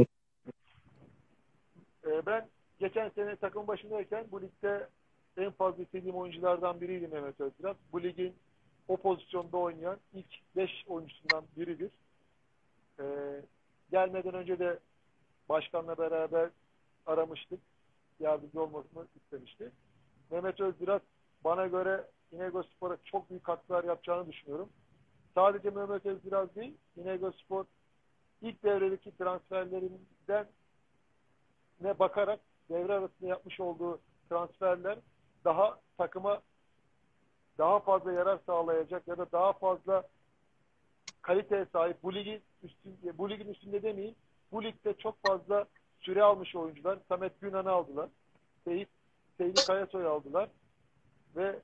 E, ben geçen sene takım başındayken bu ligde en fazla istediğim oyunculardan biriydi Mehmet Özdiraz. Bu ligin o pozisyonda oynayan ilk beş oyuncusundan biridir. E, gelmeden önce de başkanla beraber aramıştık. Yardımcı olmasını istemişti. Mehmet Özdiraz bana göre İnegölspor'a çok büyük katkılar yapacağını düşünüyorum. Sadece Mehmet Özdiraz değil, İnegölspor ilk devredeki transferlerinden ne bakarak devre arasında yapmış olduğu transferler daha takıma daha fazla yarar sağlayacak ya da daha fazla kaliteye sahip bu ligin üstünde, bu ligin üstünde demeyeyim, bu ligde çok fazla süre almış oyuncular. Samet Günan'ı aldılar. Seyit Seyli Kayasoy'u aldılar ve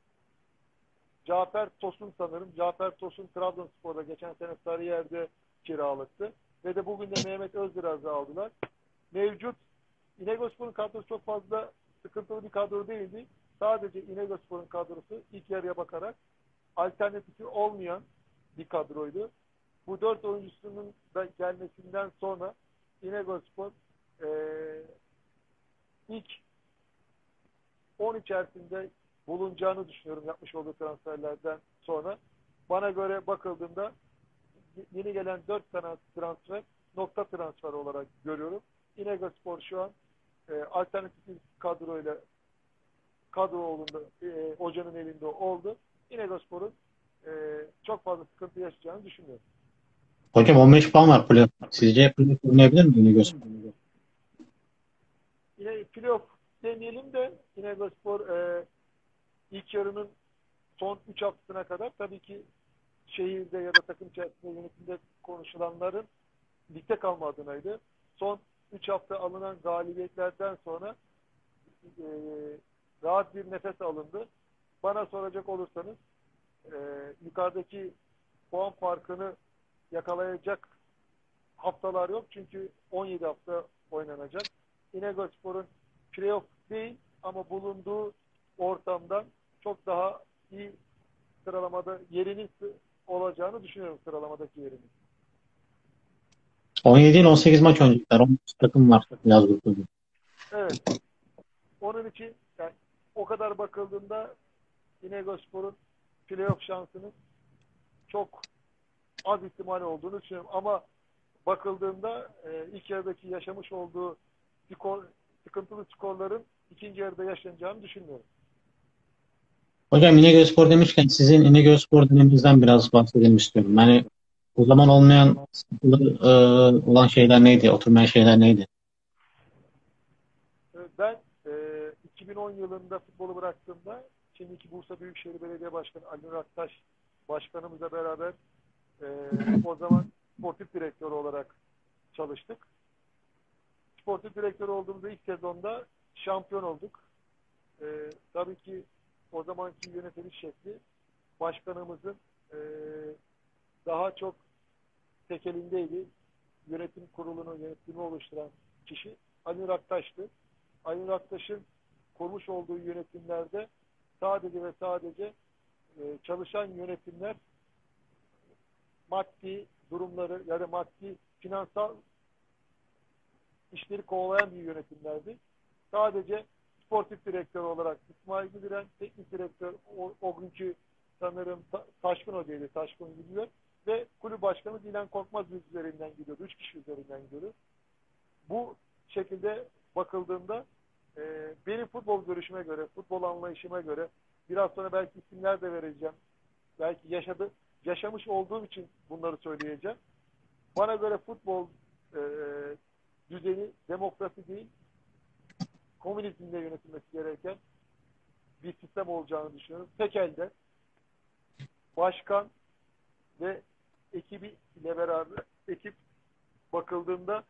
Cafer Tosun sanırım. Cafer Tosun Trabzonspor'da geçen sene Sarıyer'de kiralıktı. Ve de bugün de Mehmet Özdiraz'ı aldılar. Mevcut İnegölspor'un kadrosu çok fazla sıkıntılı bir kadro değildi. Sadece İnegölspor'un kadrosu ilk yarıya bakarak alternatifi olmayan bir kadroydu. Bu dört oyuncusunun da gelmesinden sonra İnegölspor e, ilk on içerisinde bulunacağını düşünüyorum yapmış olduğu transferlerden sonra. Bana göre bakıldığında yeni gelen dört tane transfer nokta transfer olarak görüyorum. İnegölspor şu an e, alternatif bir kadroyla kadro olduğunda e, hocanın elinde oldu. İnegölspor'un e, çok fazla sıkıntı yaşayacağını düşünüyorum. Hocam on beş puan var playoff. Sizce playoff oynayabilir mi İnegölspor? Yine playoff demeyelim de İnegölspor e, ilk yarının son üç haftasına kadar tabii ki şehirde ya da takım içerisinde yönetimde konuşulanların ligde kalma adınaydı. Son üç hafta alınan galibiyetlerden sonra e, rahat bir nefes alındı. Bana soracak olursanız e, yukarıdaki puan farkını yakalayacak haftalar yok. Çünkü on yedi hafta oynanacak. İnegölspor'un playoff değil ama bulunduğu ortamdan çok daha iyi sıralamada yerinin olacağını düşünüyorum, sıralamadaki yerinin. on yedi ile on sekiz maç oynayacaklar. on dokuz takım var yaz grubunda. Evet. Onun için yani o kadar bakıldığında İnegölspor'un playoff şansının çok az ihtimali olduğunu düşünüyorum. Ama bakıldığında e, ilk yarıdaki yaşamış olduğu skor, sıkıntılı skorların ikinci yarıda yaşanacağını düşünmüyorum. Hocam İnegölspor demişken sizin İnegölspor döneminizden biraz bahsedelim istiyorum. Yani o zaman olmayan sıkıntılı e, olan şeyler neydi? Oturmayan şeyler neydi? E, Ben e, iki bin on yılında futbolu bıraktığımda şimdiki Bursa Büyükşehir Belediye Başkanı Ali Nur Aktaş başkanımızla beraber e, o zaman sportif direktör olarak çalıştık. Sportif direktör olduğumuzda ilk sezonda şampiyon olduk. E, tabii ki o zamanki yönetiliş şekli başkanımızın e, daha çok tekelindeydi. Yönetim kurulunu, yönetimi oluşturan kişi Ali Raktaş'tı. Ali Raktaş'ın kurmuş olduğu yönetimlerde sadece ve sadece e, çalışan yönetimler maddi durumları ya da maddi finansal işleri kovalayan bir yönetimlerdi. Sadece sportif direktör olarak İsmail Güldüren, teknik direktör o, o günkü sanırım Ta, Taşkın Hoca'ydı, Taşkın Güldüren ve kulüp başkanı Dilan Korkmaz üzerinden gidiyordu. Üç kişi üzerinden gidiyordu. Bu şekilde bakıldığında e, benim futbol görüşüme göre, futbol anlayışıma göre biraz sonra belki isimler de vereceğim. Belki yaşadı, yaşamış olduğum için bunları söyleyeceğim. Bana göre futbol e, düzeni demokrasi değil, komünizmle yönetilmesi gereken bir sistem olacağını düşünüyorum. Tek elde başkan ve ekibi ile beraber ekip bakıldığında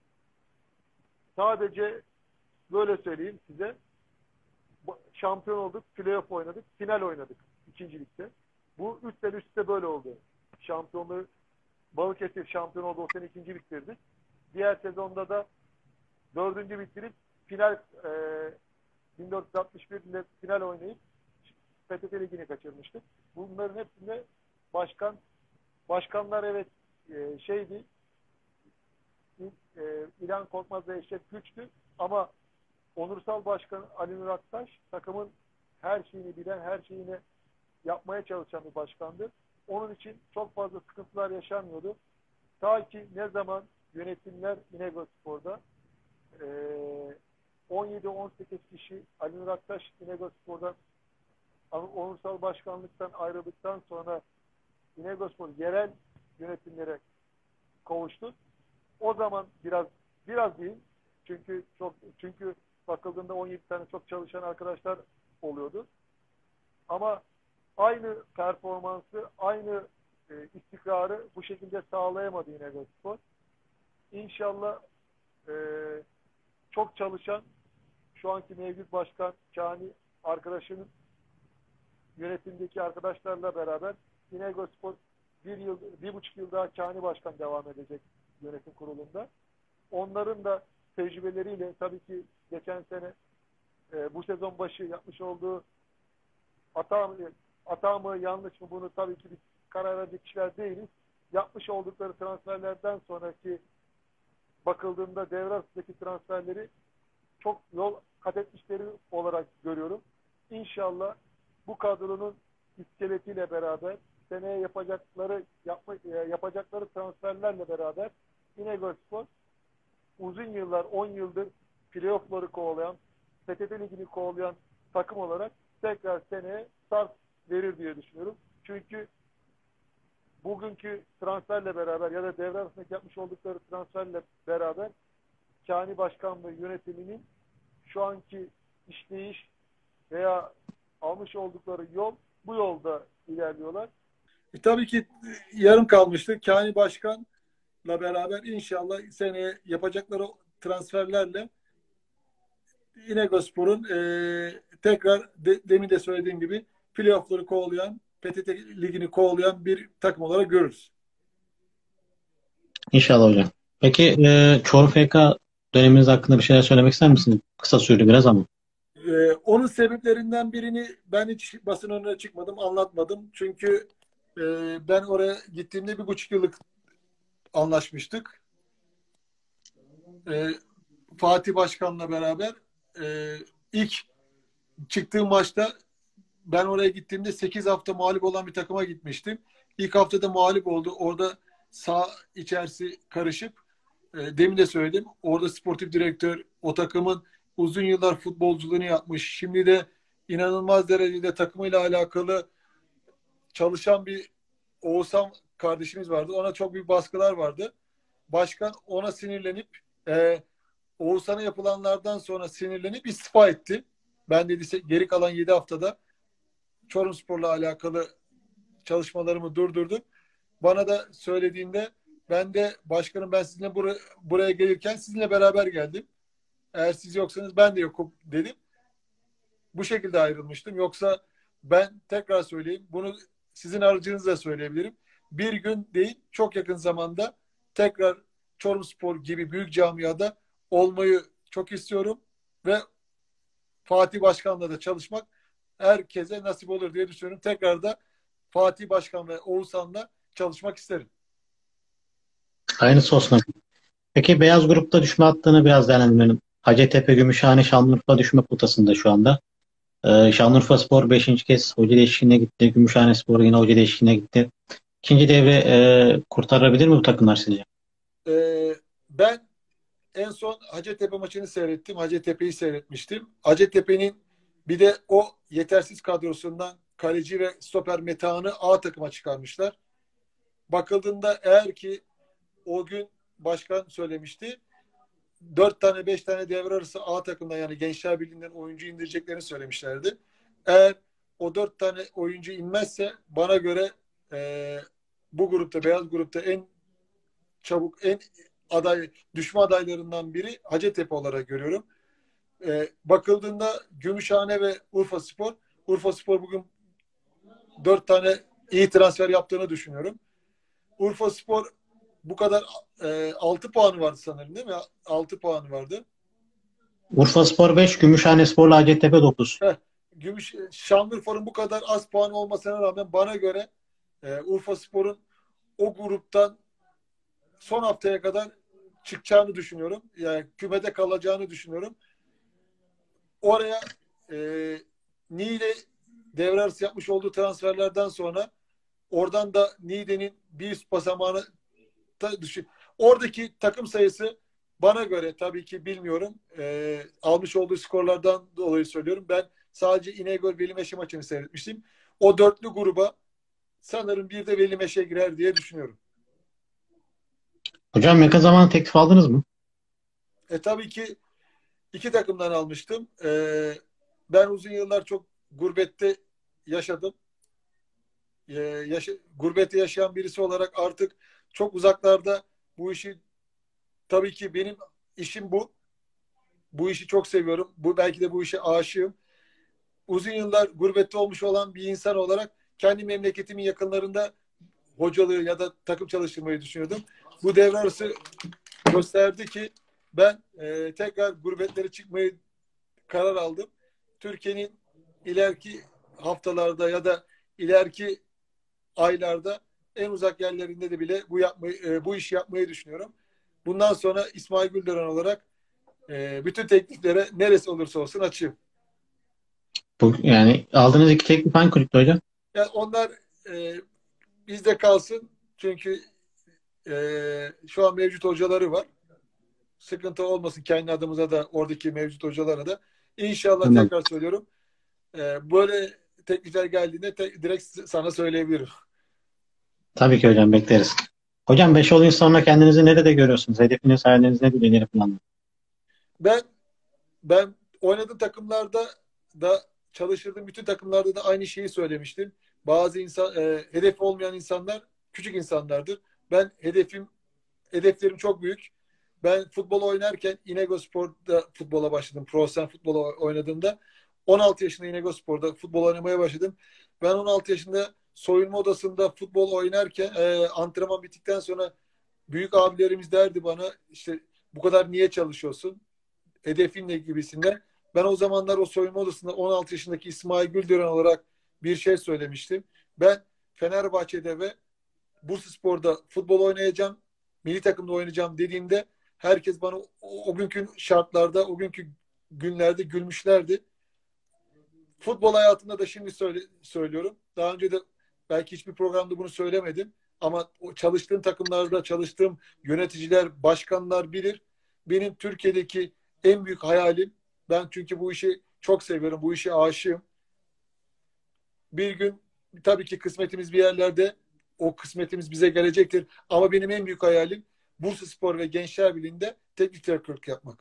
sadece böyle söyleyeyim size şampiyon olduk, playoff oynadık, final oynadık ikincilikte. Bu üç sene üst üste böyle oldu. Şampiyonluğu Balıkesir şampiyon oldu, o sene ikinci bitirdi. Diğer sezonda da dördüncü bitirip final e, bin dört yüz altmış bir'de final oynayıp P T T Ligi'ni kaçırmıştık. Bunların hepsinde başkan başkanlar evet e, şeydi e, İlhan Korkmaz ve Eşref Güç'tü ama onursal başkan Ali Nur Aktaş takımın her şeyini bilen, her şeyini yapmaya çalışan bir başkandı. Onun için çok fazla sıkıntılar yaşanmıyordu. Ta ki ne zaman yönetimler İnegölspor'da on yedi on sekiz kişi Ali Nur Aktaş İnegölspor'dan onursal başkanlıktan ayrıldıktan sonra İnegölspor yerel yönetimlere kavuştu. O zaman biraz biraz değil. Çünkü çok çünkü bakıldığında on yedi tane çok çalışan arkadaşlar oluyordu. Ama aynı performansı, aynı e, istikrarı bu şekilde sağlayamadı İnegölspor. İnşallah e, çok çalışan şu anki mevcut başkan Kani arkadaşının yönetimdeki arkadaşlarla beraber İnegölspor bir yıl, bir buçuk yıl daha Kani başkan devam edecek yönetim kurulunda. Onların da tecrübeleriyle tabii ki geçen sene e, bu sezon başı yapmış olduğu hata mı, hata mı yanlış mı bunu tabii ki biz karar verecek kişiler değiliz. Yapmış oldukları transferlerden sonraki bakıldığında devre arasındaki transferleri çok yol kat etmişleri olarak görüyorum. İnşallah bu kadronun iskeletiyle beraber seneye yapacakları yapma, yapacakları transferlerle beraber İnegölspor uzun yıllar, on yıldır playoff'ları kovalayan, P T T Ligi'ni kovalayan takım olarak tekrar seneye start verir diye düşünüyorum. Çünkü bugünkü transferle beraber ya da devre arasındaki yapmış oldukları transferle beraber Kani Başkan ve yönetiminin şu anki işleyiş veya almış oldukları yol bu yolda ilerliyorlar. E, tabii ki yarım kalmıştı. Kani Başkan'la beraber inşallah seneye yapacakları transferlerle İnegölspor'un e, tekrar de, demin de söylediğim gibi playoff'ları kovalayan, P T T Ligi'ni kovalayan bir takım olarak görürüz. İnşallah hocam. Peki e, Çorum F K döneminiz hakkında bir şeyler söylemek ister misiniz? Kısa sürdü biraz ama. Ee, onun sebeplerinden birini ben hiç basın önüne çıkmadım, anlatmadım. Çünkü e, ben oraya gittiğimde bir buçuk yıllık anlaşmıştık. E, Fatih Başkan'la beraber e, ilk çıktığı maçta ben oraya gittiğimde sekiz hafta mağlup olan bir takıma gitmiştim. İlk haftada mağlup oldu. Orada sağ içerisi karışıp e, demin de söyledim. Orada sportif direktör o takımın uzun yıllar futbolculuğunu yapmış. Şimdi de inanılmaz derecede takımıyla alakalı çalışan bir Oğuzhan kardeşimiz vardı. Ona çok büyük baskılar vardı. Başkan ona sinirlenip e, Oğuzhan'a yapılanlardan sonra sinirlenip istifa etti. Ben dedi geri kalan yedi haftada Çorumspor'la alakalı çalışmalarımı durdurdum. Bana da söylediğinde ben de başkanım ben sizinle bur- buraya gelirken sizinle beraber geldim. Eğer siz yoksanız ben de yokum dedim. bu şekilde ayrılmıştım. Yoksa ben tekrar söyleyeyim, bunu sizin aracınızla söyleyebilirim. Bir gün değil, çok yakın zamanda tekrar Çorumspor gibi büyük camiada olmayı çok istiyorum ve Fatih Başkan'la da çalışmak herkese nasip olur diye düşünüyorum. Tekrar da Fatih Başkan ve Oğuzhan'la çalışmak isterim. Hayırlısı olsun. Peki beyaz grupta düşme hattını biraz değerlendirelim. Hacettepe, Gümüşhane, Şanlıurfa düşme potasında şu anda. Ee, Şanlıurfaspor beşinci kez hoca değişikliğine gitti. Gümüşhanespor yine hoca değişikliğine gitti. İkinci devre e, kurtarabilir mi bu takımlar sizce? Ee, ben en son Hacettepe maçını seyrettim. Hacettepe'yi seyretmiştim. Hacettepe'nin bir de o yetersiz kadrosundan kaleci ve stoper Metehan'ı A takıma çıkarmışlar. Bakıldığında eğer ki o gün başkan söylemişti, dört tane beş tane devre arası A takımdan, yani Gençler Birliği'nden oyuncu indireceklerini söylemişlerdi. Eğer o dört tane oyuncu inmezse bana göre e, bu grupta, beyaz grupta en çabuk, en aday, düşme adaylarından biri Hacettepe olarak görüyorum. E, bakıldığında Gümüşhane ve Urfaspor, Urfaspor bugün dört tane iyi transfer yaptığını düşünüyorum. Urfaspor bu kadar e, altı puanı vardı sanırım, değil mi? altı puanı vardı. Urfaspor beş, Gümüşhanespor'la Hacettepe dokuz. Heh, Gümüş, Şanlıurfa'nın bu kadar az puanı olmasına rağmen bana göre e, Urfaspor'un o gruptan son haftaya kadar çıkacağını düşünüyorum. Yani kümede kalacağını düşünüyorum. Oraya e, Niğde devre arası yapmış olduğu transferlerden sonra oradan da Niğde'nin bir üst basamağını da düşün. Oradaki takım sayısı bana göre, tabii ki bilmiyorum, e, almış olduğu skorlardan dolayı söylüyorum. Ben sadece İnegöl Velimeşe maçını seyretmiştim. O dörtlü gruba sanırım bir de Velimeşe girer diye düşünüyorum. Hocam yakın zamanda teklif aldınız mı? E tabii ki iki takımdan almıştım. E, ben uzun yıllar çok gurbette yaşadım. E, yaşa, gurbette yaşayan birisi olarak artık çok uzaklarda bu işi, tabii ki benim işim bu. Bu işi çok seviyorum. Bu, belki de bu işe aşığım. Uzun yıllar gurbette olmuş olan bir insan olarak kendi memleketimin yakınlarında hocalığı ya da takım çalıştırmayı düşünüyordum. Bu devre arası gösterdi ki ben e, tekrar gurbetlere çıkmayı karar aldım. Türkiye'nin ileriki haftalarda ya da ileriki aylarda en uzak yerlerinde de bile bu yapmayı, e, bu işi yapmayı düşünüyorum. Bundan sonra İsmail Güldören olarak e, bütün tekniklere neresi olursa olsun açığım. Bu, yani aldığınız iki teklif hangi kulüpte hocam? Yani onlar e, bizde kalsın. Çünkü e, şu an mevcut hocaları var. Sıkıntı olmasın kendi adımıza da, oradaki mevcut hocalara da. İnşallah, Tamam. tekrar söylüyorum, e, böyle teklifler geldiğinde te- direkt sana söyleyebilirim. Tabii ki hocam bekleriz. Hocam beş yıl sonra kendinizi nerede görüyorsunuz? Hedefiniz, hayaliniz nedir? İleri planınız. Ben ben oynadığım takımlarda da, çalıştırdığım bütün takımlarda da aynı şeyi söylemiştim. Bazı insan, e, hedefi olmayan insanlar küçük insanlardır. Ben hedefim hedeflerim çok büyük. Ben futbol oynarken İnegölspor'da futbola başladım. Profesyonel futbol oynadığımda on altı yaşında İnegölspor'da futbol oynamaya başladım. Ben on altı yaşında soyunma odasında futbol oynarken e, antrenman bittikten sonra büyük abilerimiz derdi bana, işte bu kadar niye çalışıyorsun? Hedefin ne gibisinden. Ben o zamanlar o soyunma odasında on altı yaşındaki İsmail Güldören olarak bir şey söylemiştim. Ben Fenerbahçe'de ve Bursaspor'da futbol oynayacağım, milli takımda oynayacağım dediğimde herkes bana o, o günkü şartlarda, o günkü günlerde gülmüşlerdi. Futbol hayatında da şimdi söyle, söylüyorum. Daha önce de belki hiçbir programda bunu söylemedim. Ama o çalıştığım takımlarda çalıştığım yöneticiler, başkanlar bilir. Benim Türkiye'deki en büyük hayalim, ben çünkü bu işi çok seviyorum, bu işe aşığım. Bir gün tabii ki kısmetimiz bir yerlerde, o kısmetimiz bize gelecektir. Ama benim en büyük hayalim Bursaspor ve Gençler Birliği'nde teknik direktörlük yapmak.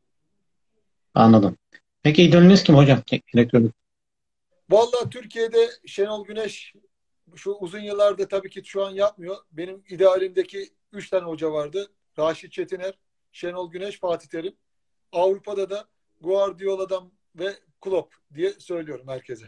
Anladım. Peki idolünüz kim hocam? Teknik direktörlük. Vallahi Türkiye'de Şenol Güneş şu uzun yıllarda tabii ki şu an yapmıyor. Benim idealimdeki üç tane hoca vardı. Raşit Çetiner, Şenol Güneş, Fatih Terim. Avrupa'da da Guardiola'dan ve Klopp diye söylüyorum herkese.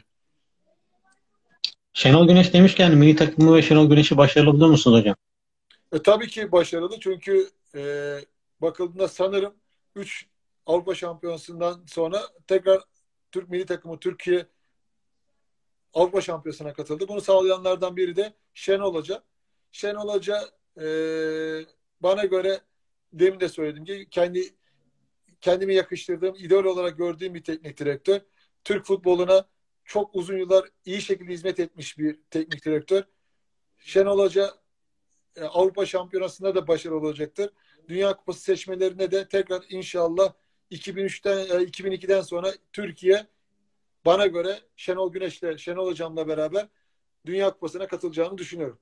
Şenol Güneş demişken milli takımı ve Şenol Güneş'i başarılı buluyor musunuz hocam? E, tabii ki başarılı çünkü e, bakıldığında sanırım üç Avrupa Şampiyonası'ndan sonra tekrar Türk milli takımı Türkiye Avrupa Şampiyonası'na katıldı. Bunu sağlayanlardan biri de Şenol Hoca. Şenol Hoca e, bana göre demin de söyledim ki kendi kendimi yakıştırdığım, idol olarak gördüğüm bir teknik direktör. Türk futboluna çok uzun yıllar iyi şekilde hizmet etmiş bir teknik direktör. Şenol Hoca e, Avrupa Şampiyonası'nda da başarılı olacaktır. Dünya Kupası seçmelerine de tekrar inşallah iki bin üçten e, iki bin ikiden sonra Türkiye bana göre Şenol Güneş'le, Şenol Hocam'la beraber Dünya Kupası'na katılacağını düşünüyorum.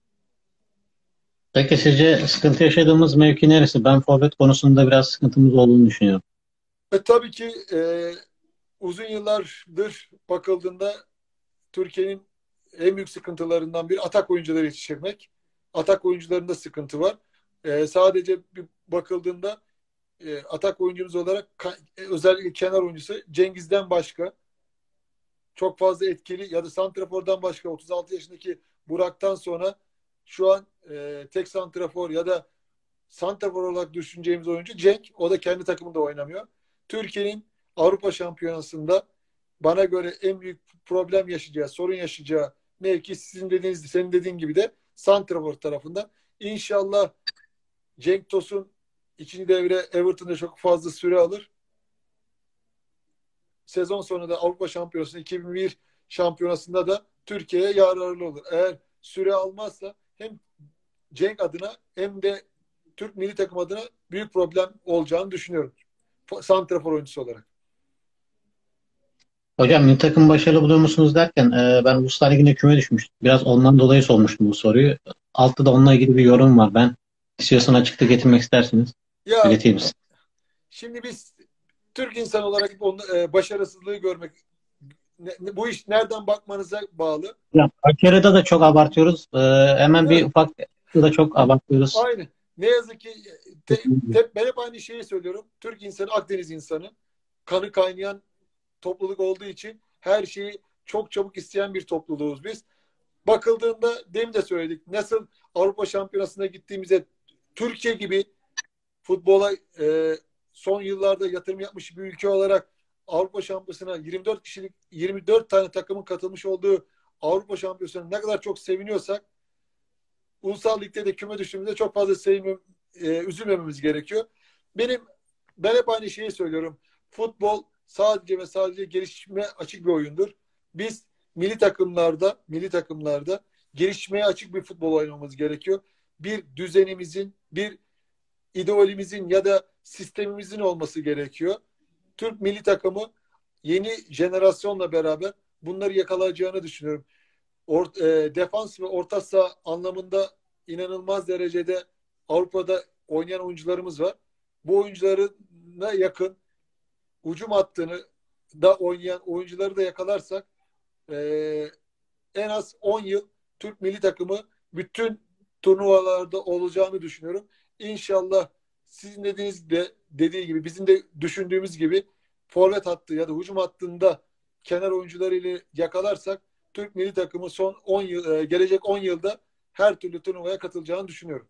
Peki sizce sıkıntı yaşadığımız mevki neresi? Ben forvet konusunda biraz sıkıntımız olduğunu düşünüyorum. E, tabii ki e, uzun yıllardır bakıldığında Türkiye'nin en büyük sıkıntılarından biri atak oyuncuları yetiştirmek. Atak oyuncularında sıkıntı var. E, sadece bir bakıldığında e, atak oyuncumuz olarak e, özellikle kenar oyuncusu Cengiz'den başka çok fazla etkili ya da santrafordan başka otuz altı yaşındaki Burak'tan sonra şu an e, tek santrafor ya da santrafor olarak düşüneceğimiz oyuncu Cenk. O da kendi takımında oynamıyor. Türkiye'nin Avrupa Şampiyonası'nda bana göre en büyük problem yaşayacağı, sorun yaşayacağı mevki sizin dediğiniz, senin dediğin gibi de santrafor tarafında. İnşallah Cenk Tosun ikinci devre Everton'da çok fazla süre alır. Sezon sonunda Avrupa Şampiyonası'nda iki bin bir şampiyonasında da Türkiye'ye yararlı olur. Eğer süre almazsa hem Cenk adına hem de Türk milli takım adına büyük problem olacağını düşünüyorum. Santrafor oyuncusu olarak. Hocam milli takım başarılı buluyor musunuz derken e, ben Uluslar Ligi'nde küme düşmüştüm. Biraz ondan dolayı sormuştum bu soruyu. Altta da onunla ilgili bir yorum var. Ben istiyorsan açıklık getirmek isterseniz Ya ileteyim size. şimdi biz Türk insan olarak onu, e, başarısızlığı görmek ne, ne- bu iş nereden bakmanıza bağlı. Ya, başarıda da çok abartıyoruz. E, hemen Değil bir mi? ufak da çok abartıyoruz. Aynı. Ne yazık ki te, te, ben hep aynı şeyi söylüyorum. Türk insanı Akdeniz insanı. Kanı kaynayan topluluk olduğu için her şeyi çok çabuk isteyen bir topluluğuz biz. Bakıldığında demin de söyledik. Nasıl Avrupa Şampiyonası'na gittiğimizde Türkiye gibi futbola e, son yıllarda yatırım yapmış bir ülke olarak Avrupa Şampiyonası'na yirmi dört kişilik yirmi dört tane takımın katılmış olduğu Avrupa Şampiyonası'na ne kadar çok seviniyorsak ulusal ligde de küme düştüğümüzde çok fazla sevinmem, e, üzülmememiz gerekiyor. Benim ben hep aynı şeyi söylüyorum. Futbol sadece ve sadece gelişime açık bir oyundur. Biz milli takımlarda, milli takımlarda gelişmeye açık bir futbol oynamamız gerekiyor. Bir düzenimizin, bir ideolimizin ya da sistemimizin olması gerekiyor. Türk milli takımı yeni jenerasyonla beraber bunları yakalayacağını düşünüyorum. Or, e, defans ve orta saha anlamında inanılmaz derecede Avrupa'da oynayan oyuncularımız var. Bu oyuncularına yakın hücum hattını da oynayan oyuncuları da yakalarsak e, en az on yıl Türk milli takımı bütün turnuvalarda olacağını düşünüyorum. İnşallah sizin dediğiniz gibi dediği gibi bizim de düşündüğümüz gibi forvet hattı ya da hücum hattında kenar oyuncularıyla yakalarsak Türk milli takımı son on yıl e, gelecek on yılda her türlü turnuvaya katılacağını düşünüyorum.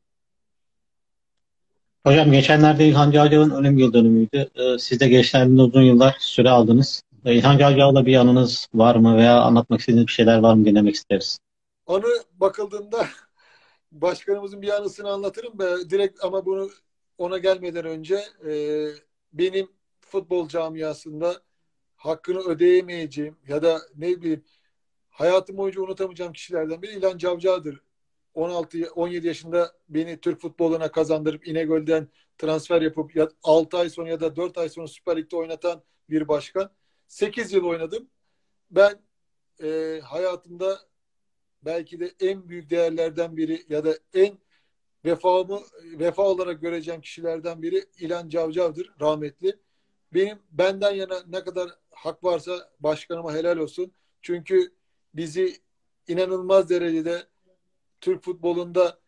Hocam geçenlerde İlhan Cavcav'ın ölüm yıl dönümüydü. E, siz de gençlerinde uzun yıllar süre aldınız. E, İlhan Cavcav'la bir anınız var mı veya anlatmak istediğiniz bir şeyler var mı dinlemek isteriz. Anı bakıldığında başkanımızın bir anısını anlatırım. Be, direkt ama bunu ona gelmeden önce e, benim futbol camiasında hakkını ödeyemeyeceğim ya da ne bileyim hayatım boyunca unutamayacağım kişilerden biri İlhan Cavcav'dır. on altı on yedi yaşında beni Türk futboluna kazandırıp İnegöl'den transfer yapıp ya altı ay sonra ya da dört ay sonra Süper Lig'de oynatan bir başkan. sekiz yıl oynadım. Ben e, hayatımda belki de en büyük değerlerden biri ya da en vefamı vefa olarak göreceğim kişilerden biri İlhan Cavcav'dır rahmetli. Benim benden yana ne kadar hak varsa başkanıma helal olsun. Çünkü bizi inanılmaz derecede Türk futbolunda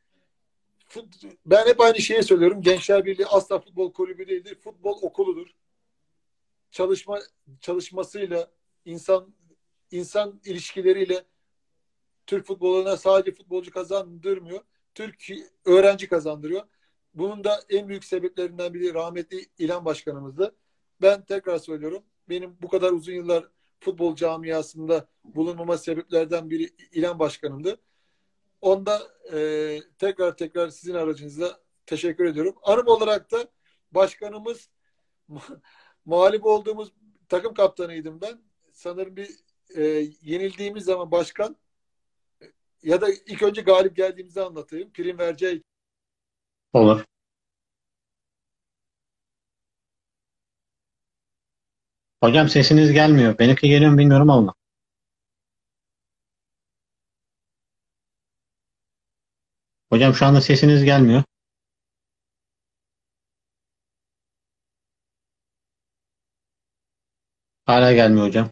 ben hep aynı şeyi söylüyorum. Gençler Birliği asla futbol kulübü değildir. Futbol okuludur. çalışma çalışmasıyla, insan insan ilişkileriyle Türk futboluna sadece futbolcu kazandırmıyor. Türk öğrenci kazandırıyor. Bunun da en büyük sebeplerinden biri rahmetli İlhan Başkanımızdı. Ben tekrar söylüyorum. Benim bu kadar uzun yıllar futbol camiasında bulunmama sebeplerden biri İlhan Başkanımdı. Onda e, tekrar tekrar sizin aracınızla teşekkür ediyorum. Anım olarak da başkanımız mağlup olduğumuz takım kaptanıydım ben. Sanırım bir e, yenildiğimiz zaman başkan ya da ilk önce galip geldiğimizi anlatayım. Prim vereceği. Olur. Hocam sesiniz gelmiyor. Benimki geliyor mu bilmiyorum ama. Hocam şu anda sesiniz gelmiyor. Hala gelmiyor hocam.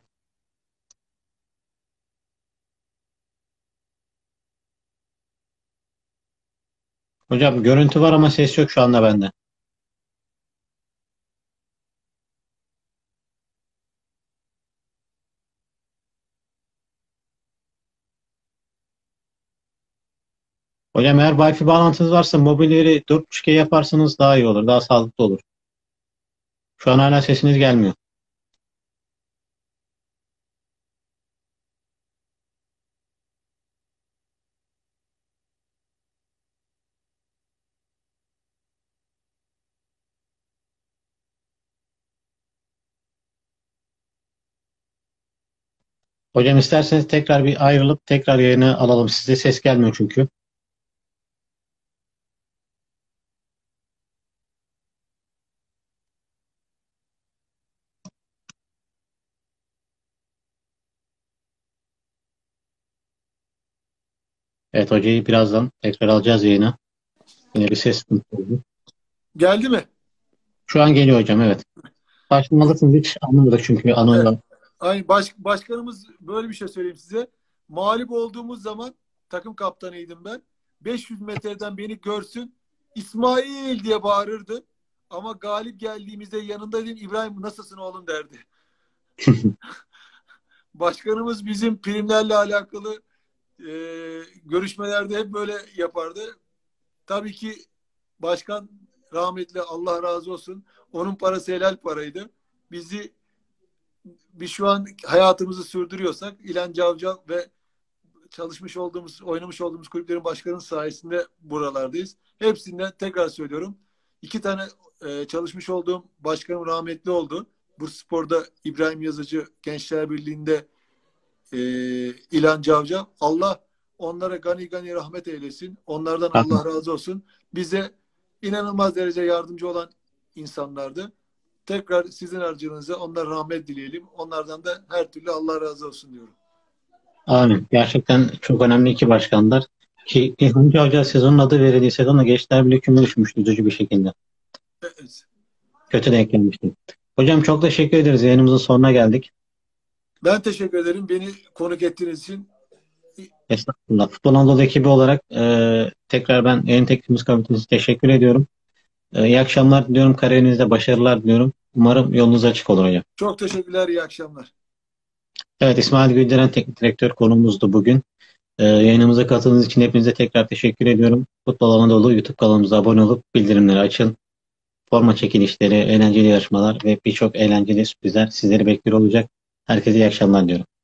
Hocam görüntü var ama ses yok şu anda bende. Hocam eğer Wi-Fi bağlantınız varsa mobil yeri dört buçuk G yaparsanız daha iyi olur. Daha sağlıklı olur. Şu an hala sesiniz gelmiyor. Hocam isterseniz tekrar bir ayrılıp tekrar yayını alalım. Size ses gelmiyor çünkü. Evet hocayı birazdan tekrar alacağız yayına. Yine bir ses sıkıntısı oldu. Geldi mi? Şu an geliyor hocam, evet. Başlamalısınız, hiç anlamadık çünkü Evet. anı. Aynı baş, başkanımız böyle bir şey söyleyeyim size. Mağlup olduğumuz zaman takım kaptanıydım ben. beş yüz metreden beni görsün İsmail diye bağırırdı. Ama galip geldiğimizde yanındaydım. İbrahim nasılsın oğlum derdi. Başkanımız bizim primlerle alakalı e, görüşmelerde hep böyle yapardı. Tabii ki başkan rahmetli Allah razı olsun. Onun parası helal paraydı. Bizi biz şu an hayatımızı sürdürüyorsak İlhan Cavcav ve çalışmış olduğumuz, oynamış olduğumuz kulüplerin başkanının sayesinde buralardayız. Hepsinden tekrar söylüyorum. İki tane e, çalışmış olduğum başkanım rahmetli oldu. Bursaspor'da İbrahim Yazıcı, Gençler Birliği'nde e, İlhan Cavcav. Allah onlara gani gani rahmet eylesin. Onlardan Allah razı olsun. Bize inanılmaz derece yardımcı olan insanlardı. Tekrar sizin aracınıza onlara rahmet dileyelim. Onlardan da her türlü Allah razı olsun diyorum. Amin. Gerçekten çok önemli iki başkanlar. Ki İlhan Hoca sezonun adı verildiği sezonla Gençler Birliği küme düşmüştü üzücü bir şekilde. Evet. Kötü denk gelmişti. Hocam çok teşekkür ederiz. Yayınımızın sonuna geldik. Ben teşekkür ederim. Beni konuk ettiğiniz için. Estağfurullah. Futbol Anadolu ekibi olarak e, tekrar ben yayın tekniğimiz komitesi teşekkür ediyorum. E, iyi akşamlar diliyorum. Kariyerinizde başarılar diliyorum. Umarım yolunuz açık olur hocam. Çok teşekkürler. İyi akşamlar. Evet, İsmail Gülderen teknik direktör konuğumuzdu bugün. E, yayınımıza katıldığınız için hepinize tekrar teşekkür ediyorum. Futbol Anadolu YouTube kanalımıza abone olup bildirimleri açın. Forma çekilişleri, eğlenceli yarışmalar ve birçok eğlenceli sürprizler sizleri bekliyor olacak. Herkese iyi akşamlar diyorum.